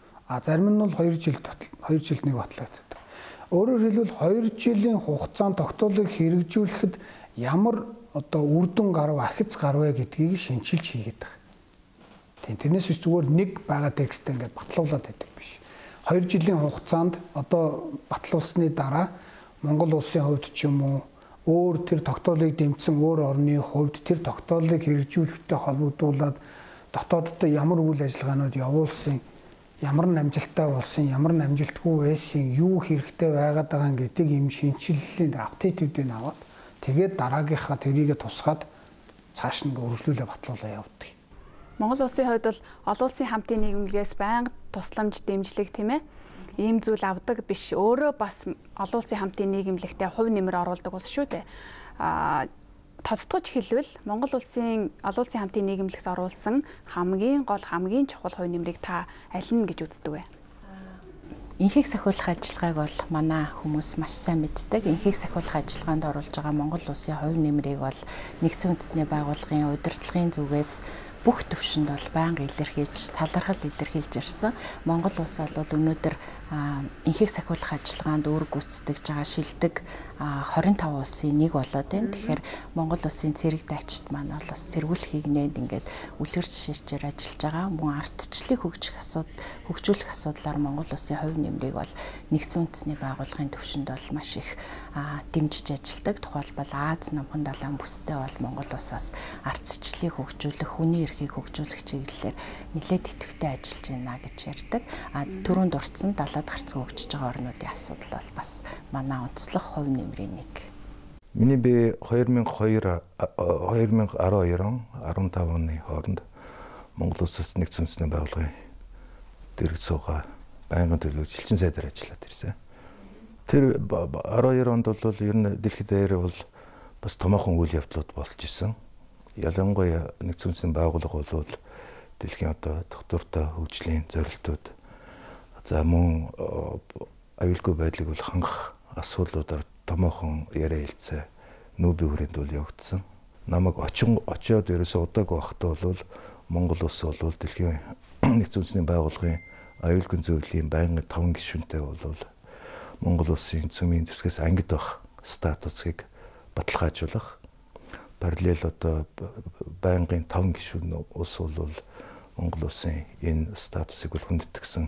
А зарим нь бол хоёр жил хоёр жилд нэг батлагддаг. Өөрөөр хэлбэл хоёр жилийн хугацаанд тогтоолыг хэрэгжүүлэхэд ямар одоо үр дүн гарав, ахиц гарвэ гэдгийг шинжилж хийгээд байгаа. Тийм тэрнээс биш зүгээр нэг байгаа текстээ ингээд батлуулаад байдаг биш. Хоёр жилийн хугацаанд одоо батлуулсны дараа Монгол улсын хувьд ч юм уу өөр тэр тогтоолыг дэмжсэн өөр орны хувьд тэр тогтоолыг хэрэгжүүлэхтэй холбогдуулаад дотооддоо ямар үйл ажиллагаанууд явуулсан, ямар намжилттай болсон, ямар намжилтгүй байсан, юу хэрэгтэй байгаад байгаа гэдэг юм шинжиллийн апдейтүүдийг аваад тэгээд дараагийнхаа тэрийгэ тусгаад цааш нь өргөжлүүлээ батлуулаа явуулдаг. Монгол улсын хувьд бол олон улсын хамтын нийгэмлэгээс байнга тусламж дэмжлэг тийм ээ ийм зүйл авдаг биш. Өөрөө бас олон улсын хамтын нийгэмлэгтээ хувь нэмэр оруулдаг улс шүү дээ. Аа тоцтгож хэлбэл Монгол улсын олон улсын хамтын нийгэмлэгт оруулсан хамгийн гол хамгийн чухал хувь нэмрийг та аль нь гэж үздэг вэ? Инхийг сахиулах ажиллагааг бол манай хүмүүс маш сайн мэддэг. Инхийг сахиулах ажиллагаанд оруулж байгаа Монгол улсын хувь нэмрийг бол нэгдсэн үндэсний байгууллагын удирдлагын зүгээс бүх төвшөнд бол байнга илэрхийлж, талархал илэрхийлж ирсэн. Монгол улс бол өнөөдөр инхийг сахиулах ажиллагаанд үүрэг гүйцэтгэж байгаа шилдэг хорин таван улсын нэг болоод байна. Тэгэхээр Монгол улсын цэрэг дайчид маань бол бас тэргүүлэх хийгнээд ингээд үлгэр жишээчээр ажиллаж байгаа. Мөн ардчлалыг хөгжих асуудал, хөгжүүлэх асуудлаар Монгол улсын хувь нэмрийг бол нэгдсэн үндэсний байгууллагын төвшөнд бол маш их дэмжиж ажилладаг. Тухайлбал Аз намхан далайн бүстэй бол Монгол улс бас ардчлалыг хөгжүүлэх, хүний эрхийг хөгжүүлэх чиглэлээр нэлээд идэвхтэй ажиллаж байна гэж ярьдаг. А түрүүнд дурдсан далаад гарцгаа хөгжиж байгаа орнуудын асуудал бол бас манай онцлог хувь нэмрийн нэг. Миний би две тысячи двадцать deux он15 оны хооронд Монгол Улсаас нэгдсэн үндэсний байгууллагын дэргэд суугаа байнгын төлөөлж элчин сайдаар ажиллаад ирсэн. Тэр twelve онд бол ер нь дэлхийд даяар бол бас томоохон үйл явдлууд болж исэн. Ялангуяа нэгдсэн үндэсний байгууллага бол дэлхийн одоо доктортой хөгжлийн зорилтууд за мөн аюулгүй байдлыг бол хангах асуудлуудаар томоохон яриа хэлцээ нүүбийн хүрээнд бол явагдсан. Намайг очин очиод ерөөсөө удаагүй байхдаа бол Монгол улс бол дэлхийн нэгдсэн үндэсний байгууллагын аюулгүй зөвлөлийн байнгын таван гишүүнтэй бол Монгол улсын цөмийн төсгөөс ангид байх статусыг баталгаажуулах параллел одоо байнгын таван гишүүн улс бол Монгол улсын энэ статусыг бол хүндэтгсэн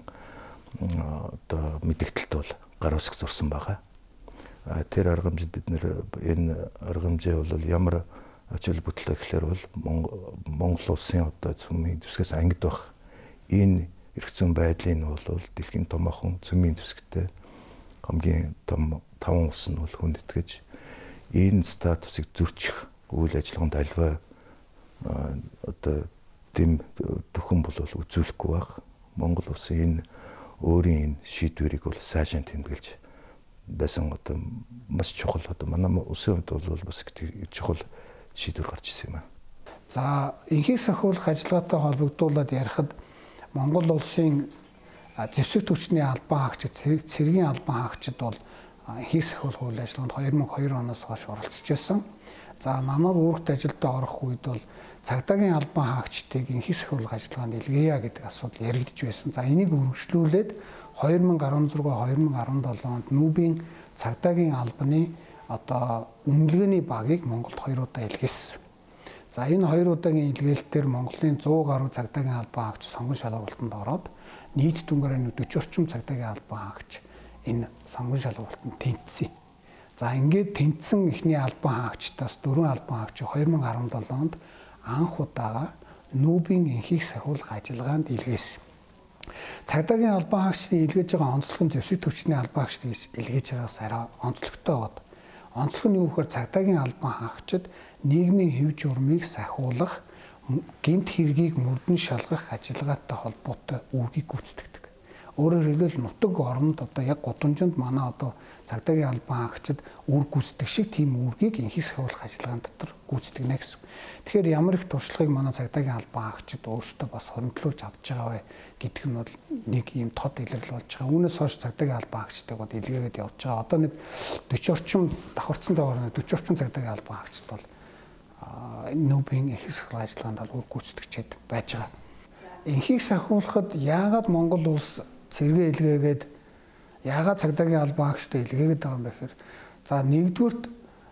одоо мэдээлэлт бол гар усгс зурсан байгаа. Тэр аргамжид бид нэр энэ аргамжээ бол ямар ач холбогдолтой гэхээр бол Монгол улсын одоо цөмийн төсгөөс ангид байх энэ эрх зүйн байдлын бол дэлхийн томоохон цөмийн төсгөтэй хамгийн том таван улс нь бол хүндэтгэж энэ статусыг зөрчих үйл ажиллагаанд альва одоо дэм төхөн бол үзүүлэхгүй байх. Монгол улсын энэ өөрийн энэ шийдвэрийг бол сайжин тэмдэглэж байсан одоо маш чухал одоо манай улсын хувьд бол бас их чухал шийдвэр гарч ирсэн юм аа. За энхийг сахиулах ажиллагаатай холбогдуулаад ярихад Монгол улсын зэвсэг түвшний албан хаагчид, цэргийн албан хаагчид бол энхийг сахиулах үйл ажиллагаанд хоёр мың и хоёр оноос хойш оролцож байсан. За намайг үүрэгт ажилдаа орох үед бол цагдаагийн албан хаагчдыг энхийг сахиулах ажиллагаанд илгээе гэдэг асуудал яригдж байсан. За энийг үргэлжлүүлээд хоёр мың и арван зураг хоёр мың и арван долоо онд Нүбийн цагдаагийн албаны одоо үнэлгээний багийг Монголд хоёр удаа илгээсэн. За энэ хоёр удаагийн илгээлтээр Монголын зуун гаруй цагдаагийн албан хаагч сонгон шалгуулалтанд ороод нийт дүнгээр дөрвөн орчим цагдаагийн албан хаагч энэ сонгон шалгуулалтанд тэнцсэн. За ингээд тэнцсэн ихний албан хаагчдаас дөрвөн албан хаагч хоёр мың и арван долоо онд анх удаага Нүбийн энхийг сахиулах ажиллагаанд илгээсэн. Цагдаагийн албан хаагчдын илгээж байгаа онцлог нь зэвсэг түвшний албан хаагчдыг илгээж байгаас арай онцлогтой бод. Онцлог нь юу гэхээр цагдаагийн албан хаагчид нийгмийн хэв журмыг сахиулах, гэмт хэргийг мөрдөн шалгах ажиллагаатай холбоотой үүргийг гүйцэтгэдэг. Өөрөөр хэлбэл нутаг оронд одоо яг гудамжинд манай одоо цагдаагийн албан хаагчид үүрэг гүйцэтгэх шиг тийм үүргийг энхийг сахиулах ажиллагаан дотор гүйцэтгэнэ гэсэн. Тэгэхээр ямар их туршлагыг манай цагдаагийн албан хаагчид өөрсдөө бас хоригдлуулж авч байгаа вэ гэдг нь бол нэг ийм тод илэрэл болж байгаа. Үүнээс хойш цагдаагийн албан хаагчдыг бол илгээгээд явж байгаа. Одоо нэг дөрвөн орчим давхарцсантай орно дөрвөн орчим цагдаагийн албан хаагчид бол Нүбийн энхийг сахиулах ажиллагаанд бол үүрэг гүйцэтгэж байж байгаа. Энхийг сахиулахад яагаад Монгол улс цэргээ илгээгээд яагаад цагдаагийн албан хаагчтай илгээгээд байгаа юм бэ гэхээр за нэгдүгürt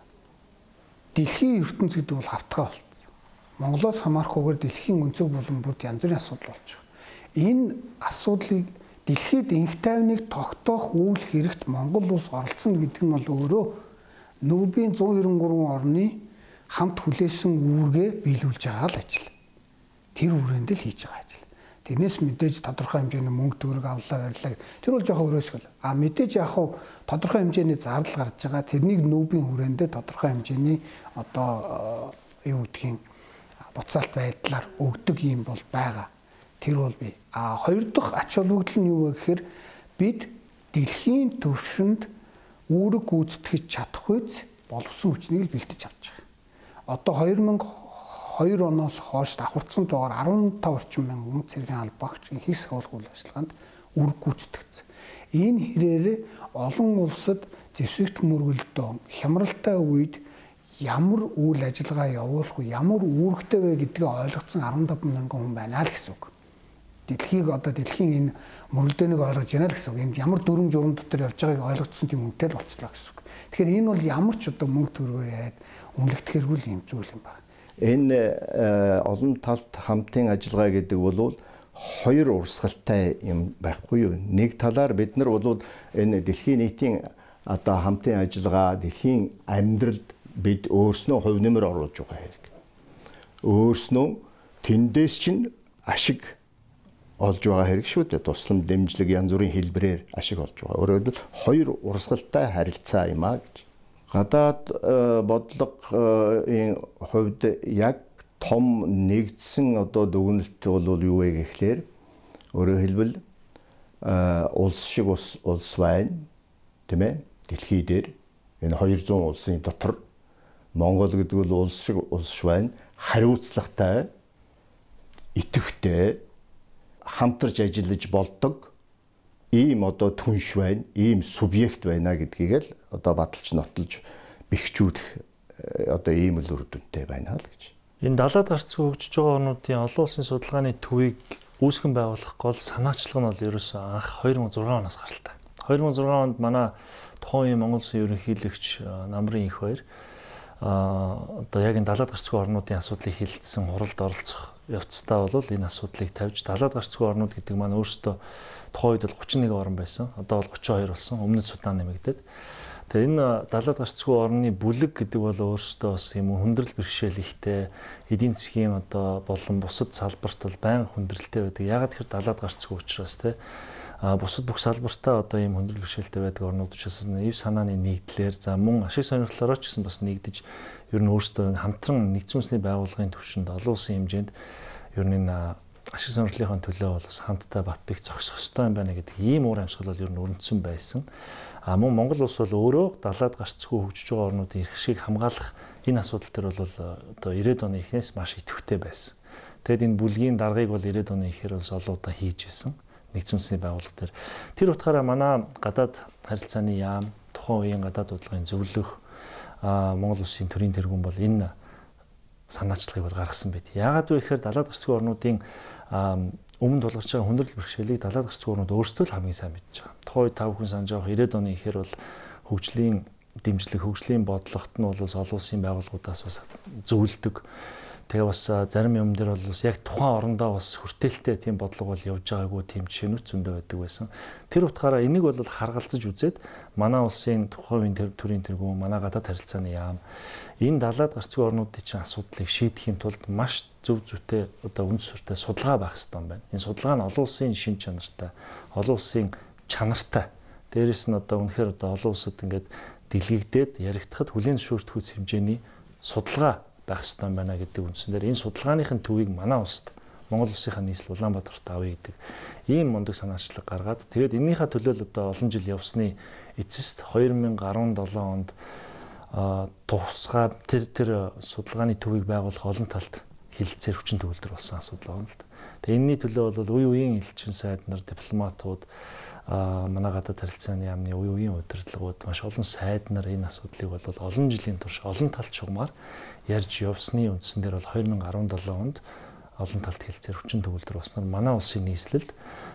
дэлхийн ертөнц гэдэг бол хавтгай болцсон. Монголоос хамаарахгүйгээр дэлхийн өнцөг болон бүгд янз бүрийн асуудал болж байгаа. Энэ асуудлыг дэлхийд энх тайвныг тогтоох үйл хэрэгт Монгол улс оролцсон гэдэг нь бол өөрөө Нүбийн зуун хорин гурван орны хамт хүлээсэн үүргээ биелүүлж байгаа л ажил. Тэр үүрэнд л хийж байгаа ажил. Тэрнээс мэдээж тодорхой хэмжээний мөнгө төгрөг авлаа барьлаа. Тэр бол жоохон өрөөсгөл. А мэдээж яг хав тодорхой хэмжээний зардал гарч байгаа. Тэрнийг Нүбийн хүрээндээ тодорхой хэмжээний одоо юу гэдгийг буцаалт байдлаар өгдөг юм бол байгаа. Тэр бол бий. А хоёр дахь ач холбогдол нь юу вэ гэхээр бид дэлхийн түвшинд үүрэг гүйцэтгэж чадах үз боловсон хүчнийг бэлтэж авч байгаа. Одоо хоёр мың и хоёр оноос хойш давхарцсан дугаар арван тав орчим мянган цэргийн албаагч энхийг сахиулах үйл ажиллагаанд үүрэг гүйцэтгэсэн. Энэ хэрээр олон улсад зэвсэгт мөргөлдөө хямралтай үед ямар үйл ажиллагаа явуулах вэ, ямар үүрэгтэй вэ гэдгийг ойлгоцсон арван таван мянган хүн байна л гэсэн үг. Дэлхийг одоо дэлхийн энэ мөрөлдөөнийг ойлгож байна л гэсэн үг. Энд ямар дүрм журм дотор явж байгааг ойлгоцсон тийм үнэтэй л болчихлоо гэсэн үг. Тэгэхээр энэ бол ямар ч одоо мөнгө төгрөгөөр яриад үнэлэхтэргүй юм зүйл юм байна. Энэ олон талт хамтын ажиллагаа гэдэг бол хоёр урсгалтай юм байхгүй юу? Нэг талаар бид нар бол энэ дэлхийн нийтийн одоо хамтын ажиллагаа, дэлхийн амьдралд бид өөрснөө хувь нэмэр оруулж байгаа хэрэг. Өөрснөө тэндээс чинь ашиг олж байгаа хэрэг шүү дээ. Туслам дэмжлэг янз бүрийн хэлбэрээр ашиг олж байгаа. Өөрөөр хэлбэл хоёр урсгалтай харилцаа юм а гэж. Гадаад бодлогын хувьд яг том нэгдсэн одоо дүгнэлт бол юу вэ гэхлээр өөрөөр хэлбэл улс шиг улс байна тийм ээ дэлхий дээр энэ хоёрзуун улсын дотор Монгол гэдэг бол улс шиг улс байна хариуцлагатай идэвхтэй хамтарч ажиллаж болдог ийм одоо түнш байна, ийм субъект байна гэдгийг л одоо баталж нотолж бэхжүүлэх одоо ийм л үр дүнтэй байна л гэж. Энэ далаад гарцгүй хөгжиж байгаа орнуудын олон улсын судалгааны төвийг үүсгэн байгуулах гол санаачлага нь бол ерөөсөө анх хоёр мың и зургаан оноос гаралтай. хоёр мың и зургаан онд манай тухайн Монгол Улсын ерөнхийлөгч Намрын их хоёр а одоо яг энэ далаад гарцгүй орнуудын асуудлыг хилцсэн хуралд оролцох явцдаа бол энэ асуудлыг тавьж далаад гарцгүй орнууд гэдэг маань өөрсдөө тухайн үед бол гучин нэг орн байсан. Одоо бол гучин хоёр болсон. Өмнөд Судан нэмэгдээд. Тэгээ энэ далаад гарцгүй орны бүлэг гэдэг бол өөрсдөө бас юм хүндрэл бэрхшээл ихтэй эдийн засгийн одоо болон бусад салбарт бол байнга хүндрэлтэй байдаг. Ягаад гэхээр далаад гарцгүй учраас те бусад бүх салбартаа одоо ийм хөндрөл бэрхшээлтэй байдаг орнууд учраас эв санааны нэгдлэр за мөн ашиг сонирхлоороо ч гэсэн бас нэгдэж ер нь өөрсдөө хамтран нэгдсэн үндэсний байгууллагын түвшинд олон улсын хэмжээнд ер нь энэ ашиг сонирхлынхаа төлөө бол бас хамтдаа бат бих зогсох ёстой юм байна гэдэг ийм уур амьсгал бол ер нь өрнөдсөн байсан. А мөн Монгол улс бол өөрөө далаад гарцгүй хөгжиж байгаа орнуудын эрх ашиг хамгаалах энэ асуудал дээр бол одоо ирээдүйн оны эхнээс маш идэвхтэй байсан. Тэгэд энэ бүлгийн даргаыг бол ирээдүйн оны ихээр бол олон удаа хийж исэн. Нэгдсэн үндэсний байгууллага дээр. Тэр утгаараа манай гадаад харилцааны яам, тухайн үеийн гадаад удирдлагын зөвлөх Монгол улсын төрийн тэргүүн бол энэ санаачлагыг бол гаргасан байт. Яагаад вэ гэхээр далаад гарцгүй орнуудын өмнө тулгарч байгаа хүндрэл бэрхшээлийг далаад гарцгүй орнууд өөрсдөө л хамгийн сайн мэдж байгаа. Тухайн үед та бүхэн санаж байгаа ирээдүйн оны ихээр бол хөгжлийн дэмжлэг, хөгжлийн бодлогот нь бол олон улсын байгууллагуудаас бас зөвлөдөг. Тэгээ бас зарим юм дээр бол бас яг тухайн орондоо бас хүртээлтэй тийм бодлого бол явж байгаагүй тийм жишээнүүд зөндөө байдаг байсан. Тэр утгаараа энийг бол харгалзаж үзээд манай улсын тухайн үеийн төрийн тэргүүн, манай гадаад харилцааны яам энэ далаад гарцгүй орнуудын чинь асуудлыг шийдэхийн тулд маш зөв зүйтэй одоо үндэс суртаа судалгаа байх хэрэгтэй юм байна. Энэ судалгаа нь олон улсын шин чанартай, олон улсын чанартай. Дээрээс нь одоо үнэхээр одоо олон улсад ингээд дэлгэгдээд яригдахад хүлээн зөвшөөрөх хэмжээний судалгаа байх ёстой юм байна гэдэг үндсээр энэ судалгааныхын төвийг манай улсад Монгол улсынхаа нийслэл Улаанбаатарт авъя гэдэг ийм мундаг санаачлаг гаргаад тэгээд энэнийхээ төлөө л одоо олон жил явсны эцэст хоёр мянга арван долоо онд тусгай тэр тэр судалгааны төвийг байгуулах олон талт хилцээр хүчин төгөлдөр болсон асуудал байна л да. Тэгээд энэний төлөө бол үе үеийн элчин сайд нар, дипломатууд а манай гадаад харилцааны яамны үе үеийн удирдлагууд маш олон сайд нар энэ асуудлыг бол олон жилийн турш олон талт чугмаар ярьж явсны үндсэн дээр бол хоёр мянга арван долоо онд олон талт хэлцээр хүчин төгөлдөр болсноор манай улсын нийслэлд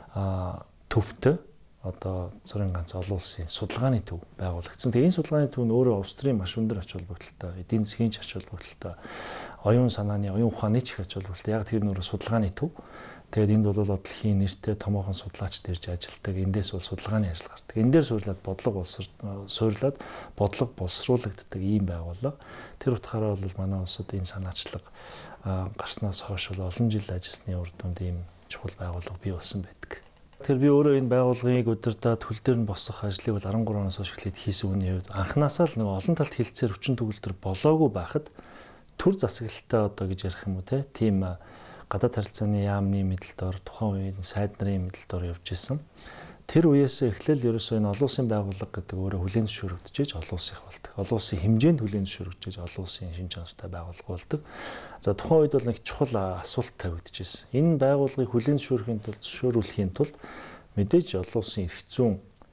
төвтэй одоо цорын ганц олон улсын судалгааны төв байгуулагдсан. Тэгээ энэ судалгааны төв нь өөрөө улс төрийн маш өндөр ач холбогдолтой, эдийн засгийн ач холбогдолтой, оюун санааны, оюун ухааны ч ач холбогдолтой. Яг тэр нь өөрөө судалгааны төв. Тэгээд энд бол дэлхийн нэртэй томоохон судлаачд ирж ажилладаг. Эндээс бол судалгааны ажил гардаг. Энэ дээр суурлаад бодлого суурлаад бодлого боловсруулагддаг ийм байгууллага. Тэр утгаараа бол манай улсад энэ санаачлаг гарснаас хойш олон жил ажилласны үр дүнд ийм чухал байгууллага бий болсон байдаг. Тэгэхээр би өөрөө энэ байгууллагыг удирдаад хөл дээр нь босох ажлыг бол арван гурван оноос хойш эхлээд хийсэн үний хувьд анхнаасаа л нэг олон талт хэлцээр хүчин төгөлдөр болоогүй байхад төр засаглалтай одоо гэж ярих юм уу те тийм гадаад харилцааны яамны мэдлэлээр тухайн үеийн сайд нарын мэдлэлээр явж исэн. Тэр үеэс эхлээл ерөөсөө энэ олон улсын байгууллага гэдэг өөрөө хүлээн зөвшөөрөгдөж олон улсынх болдог. Олон улсын хэмжээнд хүлээн зөвшөөрөгдөж олон улсын шин чанартай байгууллага болдог. За тухайн үед бол нэг чухал асуулт тавигдчихсэн. Энэ байгууллагыг хүлээн зөвшөөрөхийн тулд зөвшөөрүүлэхийн тулд мэдээж олон улсын эрх зүйн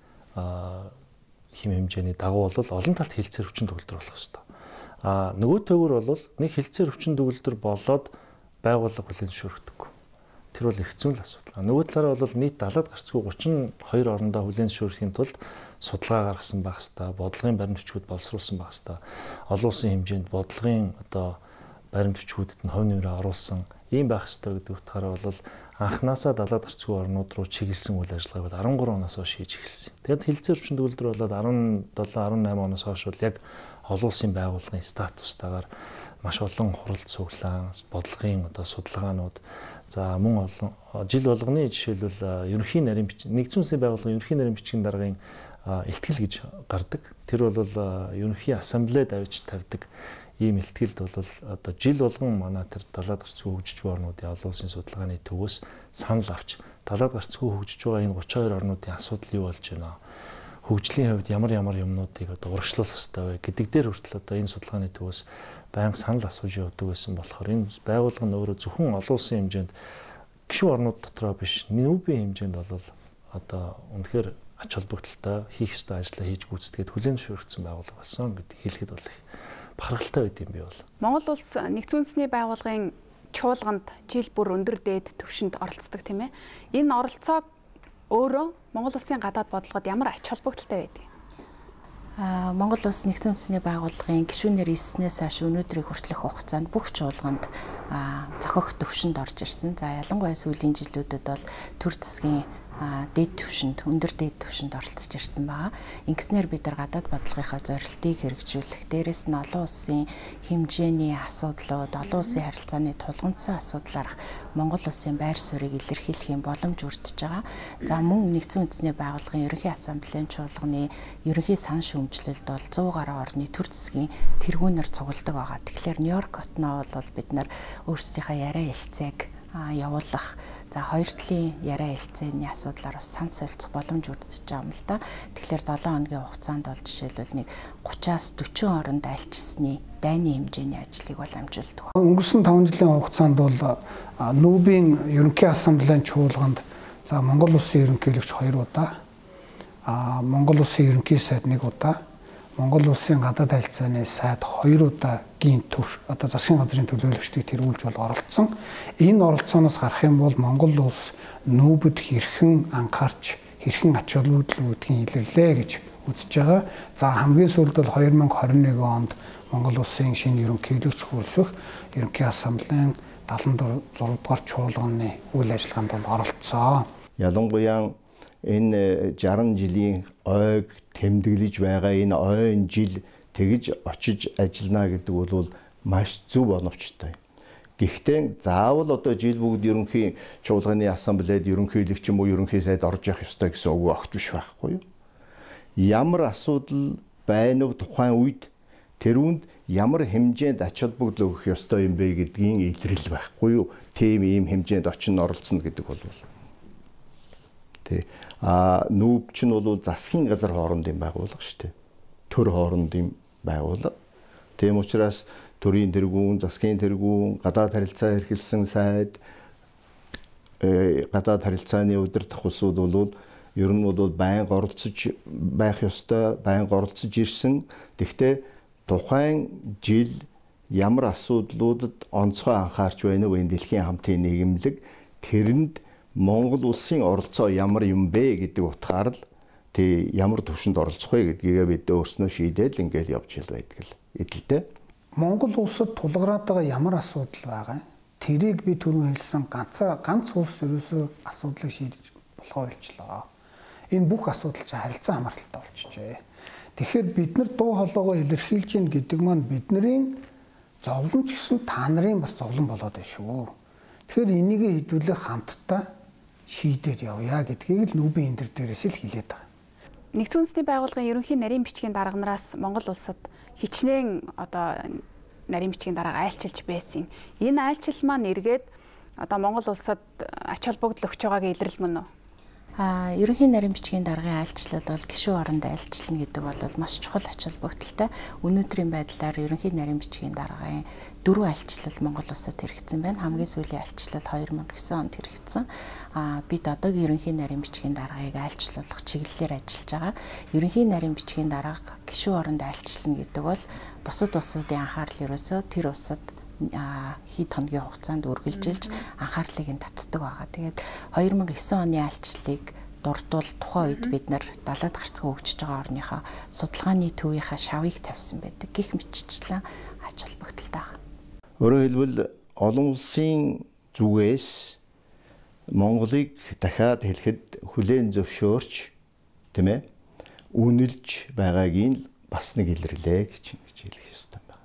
хэм хэмжээний дагуу бол олон талт хэлцээр хүчин төгөлдөр болох ёстой. А нөгөө төвөр бол нэг хэлцээр хүчин төгөлдөр болоод байгууллага хүлээн зөвшөөрөгдөг. Тэр бол эрх зүйн асуудал. Нөгөө талаараа бол нийт далаад гарцгүй гучин хоёр орондоо хүлээн зөвшөөрөхийн тулд судалгаа гаргасан байх хэвээр, бодлогын баримт бичгүүд боловсруулсан байх хэвээр, олон улсын хэмжээнд бодлогын одоо баримт бичгүүдэд нь хувь нэмрээ оруулсан ийм байх хэвээр гэдэг утгаараа бол анхнаасаа далаад гарцгүй орнууд руу чиглэсэн үйл ажиллагааг бол арван гурван оноос хойш хийж эхэлсэн. Тэгэд хэлцээр хүчин төгөлдөр болоод арван долоо арван найман оноос хойш бол яг олон улсын байгууллагын статустайгаар маш олон хурал цуглаан, бодлогын одоо судалгаанууд за мөн олон жил болгоны жишээлбэл ерөнхий нарийн бичиг нэгдсэн үндэсний байгууллагын ерөнхий нарийн бичгийн даргын илтгэл гэж гардаг. Тэр бол ерөнхий ассамблед авч тавьдаг ийм илтгэлд бол одоо жил болгон манай тэр далаад гарцгүй хөгжиж байгаа орнуудын олон улсын судалгааны төвөөс санал авч далаад гарцгүй хөгжиж байгаа энэ гучин хоёр орнуудын асуудал юу болж байна? Хөгжлийн хувьд ямар ямар юмнуудыг одоо урагшлуулах ёстой вэ гэдэг дээр хүртэл одоо энэ судалгааны төвөөс байнга санал асууж явдаг байсан болохоор энэ байгууллага нь өөрөө зөвхөн олон улсын хэмжээнд гишүүн орнууд дотроо биш нүүбийн хэмжээнд бол одоо үнэхээр ач холбогдолтой хийх ёстой ажлаа хийж гүйцэтгээд хүлээн зөвшөөрөгдсөн байгууллага болсон гэдэг хэлэхэд бол их бахархалтай байд юм би бол. Монгол улс нэгдсэн үндэсний байгууллагын чуулганд жил бүр өндөр дээд түвшинд оролцдог тийм ээ. Энэ оролцоог өөрөө Монгол улсын гадаад бодлогод ямар ач холбогдолтой байдаг? Аа Монгол улс нэгдсэн үндэсний байгууллагын гишүүнээр ирснээс хойш өнөөдрийг хүртэлх хугацаанд бүх чуулганд зохих төвшөнд орж ирсэн. За ялангуяа сүүлийн жилүүдэд бол төр засгийн дэд түвшинд, өндөр дэд түвшинд оролцож ирсэн байгаа. Ингэснээр бид нар гадаад бодлогынхаа зорилтыг хэрэгжүүлэх, дээрэс нь олон улсын хэмжээний асуудлууд, олон улсын харилцааны тулгымцсан асуудлаарх Монгол улсын байр суурийг илэрхийлэх боломж бүрдэж байгаа. За мөн нэгдсэн үндэсний байгууллагын ерөнхий ассамблеийн чуулганы ерөнхий сан шүүмжлэлд бол зуун гаруй орны төр засгийн тэргүүнээр цугладаг байгаа. Тэгэхээр Нью-Йорк хотноо бол бид нар өөрсдийнхээ яриа хэлцээг явуулах, за хоёр талын яриа хэлцээний асуудлаар бас сан солилцох боломж бүрдэж байгаа юм л да. Тэгэхээр долоон хоногийн хугацаанд бол жишээлбэл нэг гураваас дөрвөн оронд альчилсны дайны хэмжээний ажлыг бол амжуулдаг. Өнгөрсөн таван жилийн хугацаанд бол Нүүбийн ерөнхий ассамблеийн чуулганд за Монгол улсын ерөнхийлөгч хоёр удаа, а Монгол улсын ерөнхий сайд нэг удаа, Монгол улсын гадаад харилцааны сайд хоёр удаагийн төр одоо засгийн газрын төлөөлөгчдийг тэргүүлж бол оролцсон. Энэ оролцооноос гарах юм бол Монгол улс нүүбэд хэрхэн анхаарч хэрхэн ач холбогдол үүдгийг илэрлээ гэж үзэж байгаа. За хамгийн сүүлд бол хоёр мянга хорин нэгэн онд Монгол улсын шинэ ерөнхийлөгч хөрсөх ерөнхий ассамблеийн дадлан зураг дугаар чуулганы үйл ажиллагаанд бол оролцсон. Ялангуяа энэ жарган жилийн ойг тэмдэглэж байгаа энэ ойн жил тэгж очиж ажиллана гэдэг бол маш зөв оновчтой. Гэхдээ заавал одоо жил бүгд ерөнхий чуулганы ассамблеэд ерөнхийлөгч юм уу ерөнхий сайд орж явах ёстой гэсэн үг огт биш байхгүй юу? Ямар асуудал байна вэ тухайн үед тэр үнд ямар хэмжээнд ач холбогдол өгөх ёстой юм бэ гэдгийн илрэл байхгүй юу? Тийм ийм хэмжээнд очин оролцоно гэдэг бол Тэ а нүүб чинь бол засгийн газар хоорондын байгууллага шүү дээ. Төр хоорондын байгууллага. Тийм учраас төрийн тэргүүн, засгийн тэргүүн, гадаад харилцаа эрхэлсэн сайд, гадаад харилцааны удирдах улсууд бол ер нь бол байнга оролцож байх ёстой, байнга оролцож ирсэн. Тэгвэл тухайн жил ямар асуудлуудад онцгой анхаарч байна вэ? Дэлхийн хамтын нийгэмлэг тэрэнд Монгол улсын оролцоо ямар юм бэ гэдэг утгаар л тий ямар төвшөнд оролцох вэ гэдгийг бид өөрснөө шийдээд л ингээд явж ил байдаг л эдэлтэй. Монгол улсад тулгараад байгаа ямар асуудал байгаа? Тэрийг би түрүү хэлсэн ганцаа ганц улс ерөөсөө асуудлыг шийдэж болохоо болчлоо. Энэ бүх асуудал чинь харилцан хамааралтай болчихжээ. Тэгэхээр бид нар дуу хоолойгоо илэрхийлж гин гэдэг маань бидний зовлон ч гэсэн та нарын бас зовлон болоод байна шүү. Тэгэхээр энийг хэдүүлэх хамтдаа шийдээд явъя гэдгийг л нүүбийн энэ дээрээс л хэлээд байгаа. Нэгдсэн үндэсний байгууллагын ерөнхий нарийн бичгийн дарганараас Монгол улсад хичнээн одоо нарийн бичгийн дарга айлчилж байсан. Энэ айлчил маань эргээд одоо Монгол улсад ач холбогдол өгч байгааг илрэл мөн үү? А ерөнхий нарийн бичгийн даргын айлчлал бол гишүүн оронд айлчлна гэдэг бол маш чухал ач холбогдолтой. Өнөөдрийн байдлаар ерөнхий нарийн бичгийн даргын дөрвөн айлчлал Монгол улсад хэрэгжсэн байна. Хамгийн сүүлийн айлчлал хоёр мянга девять онд хэрэгжсэн. А бид одоогийн ерөнхий нарийн бичгийн даргаыг айлчлуулах чиглэлээр ажиллаж байгаа. Ерөнхий нарийн бичгийн дарга гишүүн оронд айлчлна гэдэг бол бусад улсуудын анхаарал ерөөсөө тэр улсад хэд хоногийн хугацаанд үргэлжилж анхаарлыг нь татдаг байгаа. Тэгээд хоёр мянга девять оны айлчлалыг дурдвал тухайн үед бид нар далаад гарцгаа өгчөж байгаа орныхоо судалгааны төвийнхаа шавыг тавьсан байдаг. Гэх мэтчлэн ач холбогдолтой байна. Өөрөөр хэлбэл олон улсын зүгээс Монголыг дахиад хэлэхэд хүлээн зөвшөөрч тийм ээ үнэлж байгаагийн бас нэг илэрлээ гэж ингэж хэлэх ёстой байна.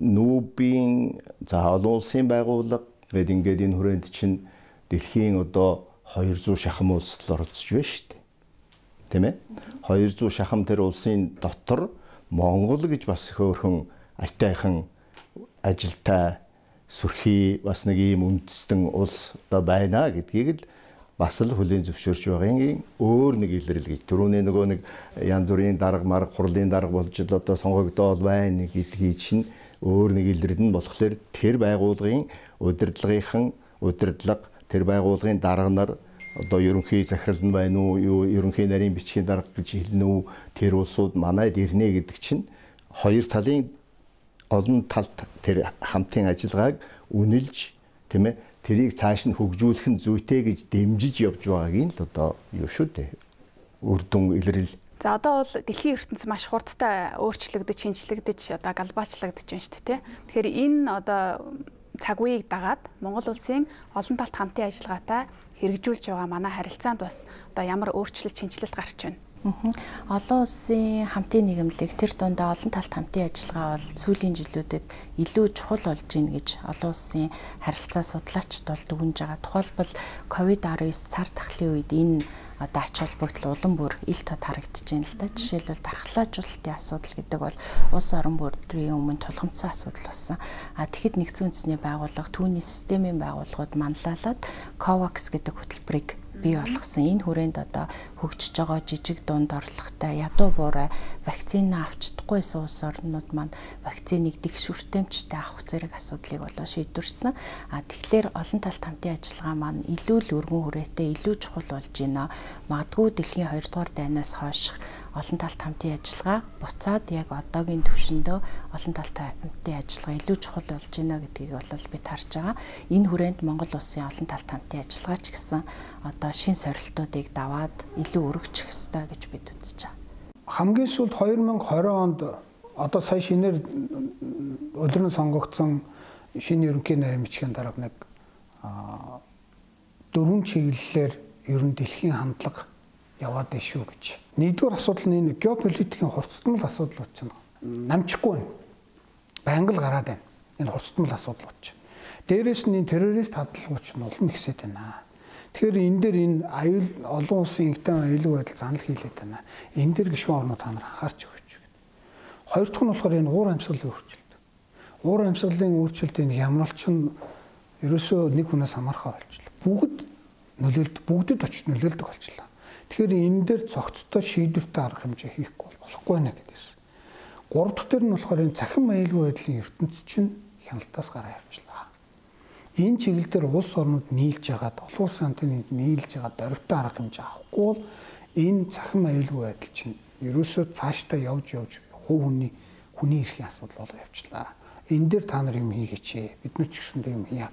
Нүүбийн за олон улсын байгууллага гэдэг ингээд энэ хүрээнд чинь дэлхийн одоо хоёр зуун шахам улсад оролцож байна шүү дээ. Тийм ээ? хоёр зуун шахам тэр улсын дотор Монгол гэж бас хөөрхөн айтайхан ажилтай сүрхий бас нэг ийм үндэстэн улс одоо байна гэдгийг л бас л хүлээн зөвшөөрч байгаагийн өөр нэг илрэл гэж түрүүний нөгөө нэг янз бүрийн дарга марга хурлын дарга болж л одоо сонгогдоод байна гэдгийг чинь өөр нэг илрэл нь болохоор тэр байгууллагын удирдлагынхан удирдлага тэр байгууллагын дарга нар одоо ерөнхий захирал нь байна уу юу ерөнхий нарийн бичгийн дарга гэж хэлнэ үү тэр улсууд манайд ирнэ гэдэг чинь хоёр талын олон талд тэр хамтын ажиллагааг үнэлж тийм ээ тэрийг цааш нь хөгжүүлэх нь зүйтэй гэж дэмжиж явж байгааг нь л одоо юу шүү дээ үр дүн илрэл. За одоо бол дэлхийн ертөнц маш хурдтай өөрчлөгдөж, шинжлэгдэж, одоо глобалчлагдж байна шүү дээ, тэ. Тэгэхээр энэ одоо цаг үеийг дагаад Монгол улсын олон талт хамтын ажиллагаатай хэрэгжүүлж байгаа манай харилцаанд бас одоо ямар өөрчлөлт шинжилэл гарч байна? Олон улсын хамтын нийгэмлэг тэр дундаа олон талт хамтын ажиллагаа бол сүүлийн жилүүдэд илүү чухал болж байна гэж олон улсын харилцаа судлаачид бол дүгнж байгаа. Тухайлбал ковид десятtoก้цар тахлын үед энэ одоо ач холбогдол улам бүр ил тод харагдаж байна л да. Жишээлбэл дархлаажуулалтын асуудал гэдэг бол улс орон бүрийн өмнө тулгымцсан асуудал болсон. А тэгэхэд нэгдсэн үндэсний байгууллага түүний системийн байгууллагууд манлайлаад ковакс гэдэг хөтөлбөрийг бий болгосон. Энэ хүрээнд одоо хөгжиж байгаа жижиг дунд орлоготой ядуу буурай вакцины авч чадахгүй улс орнууд маань вакциныг дэвшүүртэмжтэй авах зэрэг асуудлыг болоо шийдвэрсэн. А тэгэхээр олон талт хамтын ажиллагаа маань илүү л өргөн хүрээтэй, илүү чухал болж байна. Магадгүй дэлхийн хоёрдугаар дайнаас хойш олон талт хамтын ажиллагаа буцаад яг одоогийн түвшиндөө олон талт хамтын ажиллагаа илүү чухал болж байна гэдгийг бол бид харж байгаа. Энэ хүрээнд Монгол улсын олон талт хамтын ажиллагаа ч гэсэн одоо шин сорилтуудыг даваад илүү өргөжих ёстой гэж бид үзэж байгаа. Хамгийн сүүлд две тысячи двадцать онд одоо сая шинээр өдрөн сонгогдсон шинэ ерөнхий нарийн бичгийн дарга нэг дөрвөн чиглэлээр ер нь дэлхийн хандлага яваад байна шүү гэж. Нэгдүгээр асуудал нь энэ геополитикийн хурцтмал асуудлууд чинь намчихгүй байна. Байнга л гараад байна. Энэ хурцтмал асуудлууд чинь. Дээрээс нь энэ террорист хадлагууд чинь улам ихсээд байна. Тэгэхээр энэ дээр энэ аюул олон улсын ингээдэн аюулгүй байдал занал хийлээд байна. Энэ дээр гишүүн орнууд та нар анхаарч өгөөч. Хоёр дахь нь болохоор энэ уур амьсгалын өөрчлөлт. Уур амьсгалын өөрчлөлт энэ хямралч нь ерөөсөө нэг хүнээс хамаархаа болчихлоо. Бүгд нөлөөлд бүгдэд очиж нөлөөлдөг болчихлоо. Тэгэхээр энэ дээр цогцтой шийдвэртэй арга хэмжээ хийхгүй болохгүй нэ гэдээс. Гурав дахь дээр нь болохоор энэ цахим аюулгүй байдлын ертөнцийн чинь хяналтаас гараа явчлаа. Энэ чиглэл дээр улс орнууд нийлж ягаад олон улсын хамтын нийлж ягаад дөрвтэй арга хэмжээ авахгүй бол энэ цахим аюулгүй байдал чинь ерөөсөө цаашдаа явж явж хувь хүний хүний эрхийн асуудал болоо явчлаа. Энэ дээр та нар юм хийгээч. Бид нар ч гэсэндээ юм хийя.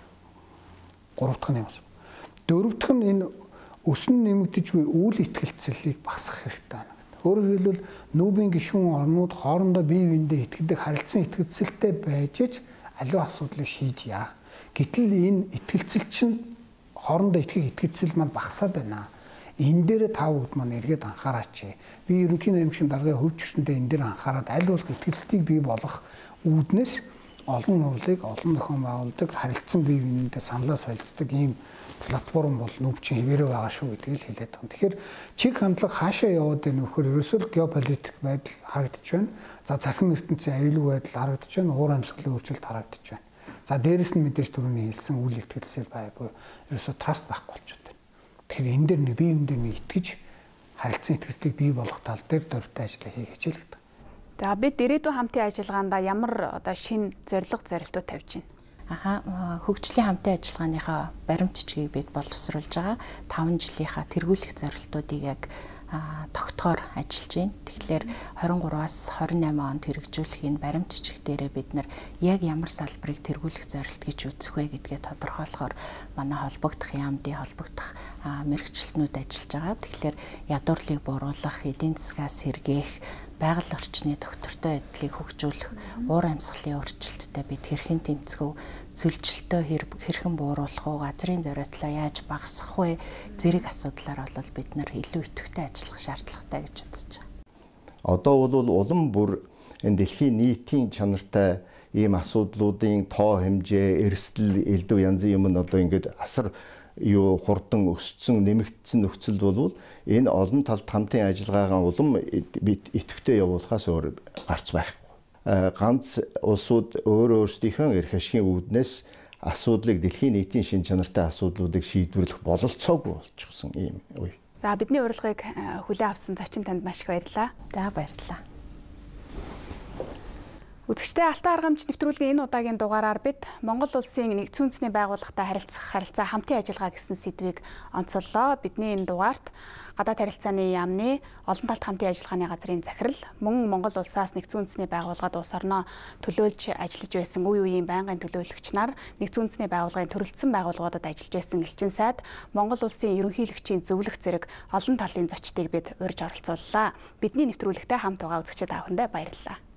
Гурав дахь нь юм. Дөрөв дэх нь энэ өснө нэмэгдэж буй үйл итгэлцлийг багасгах хэрэгтэй байна. Өөрөөр хэлбэл нүүбийн гишүүн орнууд хоорондоо бие биендээ итгэдэг харилцан итгэлцэлтэй байж ч аливаа асуудлыг шийдъя. Гэтэл энэ итгэлцэл чинь хоорондоо итгэх итгэлцэл маань багасаад байна. Энэ дээр та бүгд маань эргээд анхаараач. Би ерөнхий нарийн бичгийн даргын хөвчсөндөө энэ дээр анхаарад аль болох итгэлцлийг бий болгох үүднээс олон нуурлыг олон нөхөн байгуулдаг харилцан бие биендээ саналаа солилцдог ийм платформ бол нүүбчин хэвээрээ байгаа шүү гэдгийг л хэлээд байгаа. Тэгэхээр чиг хандлага хаашаа яваад байна вөхөр ерөөсөө геополитик байдал харагдаж байна. За захим ертөнцийн аюулгүй байдал харагдаж байна. Уур амьсгалын өөрчлөлт харагдаж байна. За дээрэс нь мэдээж түрүүний хэлсэн үйл итгэлсэл байгүй ерөөсөө траст байхгүй болчиход байна. Тэгэхээр энэ дээр нэг бие биендээ нэг итгэж харилцан итгэлцлийг бий болгох тал дээр дөрвтэй ажил хийгээч л гэдэг. За бид ирээдүйн хамтын ажиллагаанд ямар одоо шинэ зорилго зорилтууд тавьж байна? Аха хөгжлийн хамтын ажиллагааныхаа баримт жижигийг бид боловсруулж байгаа. таван жилийнхаа тэргүүлэх зорилтуудыг яг тогтохоор ажиллаж байна. Тэгэхээр двадцать три-аас двадцать восемь онд хэрэгжүүлэх энэ баримт жижиг дээрээ бид нар яг ямар салбарыг тэргүүлэх зорилт гэж үзэх вэ гэдгээ тодорхойлохоор манай холбогдох яамдын холбогдох мэрэгчлэнүүд ажиллаж байгаа. Тэгэхээр ядуурлыг бууруулах, эдийн засгаас сэргээх, байгаль орчны доктортой байдлыг хөгжүүлэх, уур амьсгалын өөрчлөлттэй бид хэрхэн тэмцэх вэ? Цөлжилтөө хэрхэн бууруулах вэ? Газрын зориутлаа яаж багасгах вэ? Зэрэг асуудлаар бол бид нар илүү идэвхтэй ажиллах шаардлагатай гэж үзэж байна. Одоо бол улам бүр энэ дэлхийн нийтийн чанартай ийм асуудлуудын тоо хэмжээ, эрсдэл, элдв янзын юм нь одоо ингээд асар юу хурдан өссөн, нэмэгдсэн нөхцөлд бол энэ олон талт хамтын ажиллагаагаа улам идэвхтэй явуулахаас өөр гарц байхгүй. Ганц улсууд өөр өөрсдийнхөө эрх ашигын үүднээс асуудлыг дэлхийн нийтийн шин чанартай асуудлуудыг шийдвэрлэх бололцоогүй болчихсон ийм үе. За бидний урилгыг хүлээн авсан зочин танд маш их баярлалаа. За баярлалаа. Үзэгчдээ Алтан аргамч нэвтрүүлгийн энэ удаагийн дугаараар бид Монгол улсын нэгдсэн үндэсний байгууллагатай харилцах харилцаа хамтын ажиллагаа гэсэн сэдвийг онцоллоо. Бидний энэ дугаарт гадаад харилцааны яамны олон талт хамтын ажиллагааны газрын захирал, мөн Монгол улсаас нэгдсэн үндэсний байгууллагад улс орноо төлөөлж ажиллаж байсан үе үеийн байнгын төлөөлөгч нар, нэгдсэн үндэсний байгууллагын төрөлцсөн байгууллагуудад ажиллаж байсан элчин сайд, Монгол улсын ерөнхийлөгчийн зөвлөх зэрэг олон талын зочдыг бид урьж оролцууллаа. Бидний нэвтрүүлэгтээ хамт байгаа үзэгчид аавхандаа баярлалаа.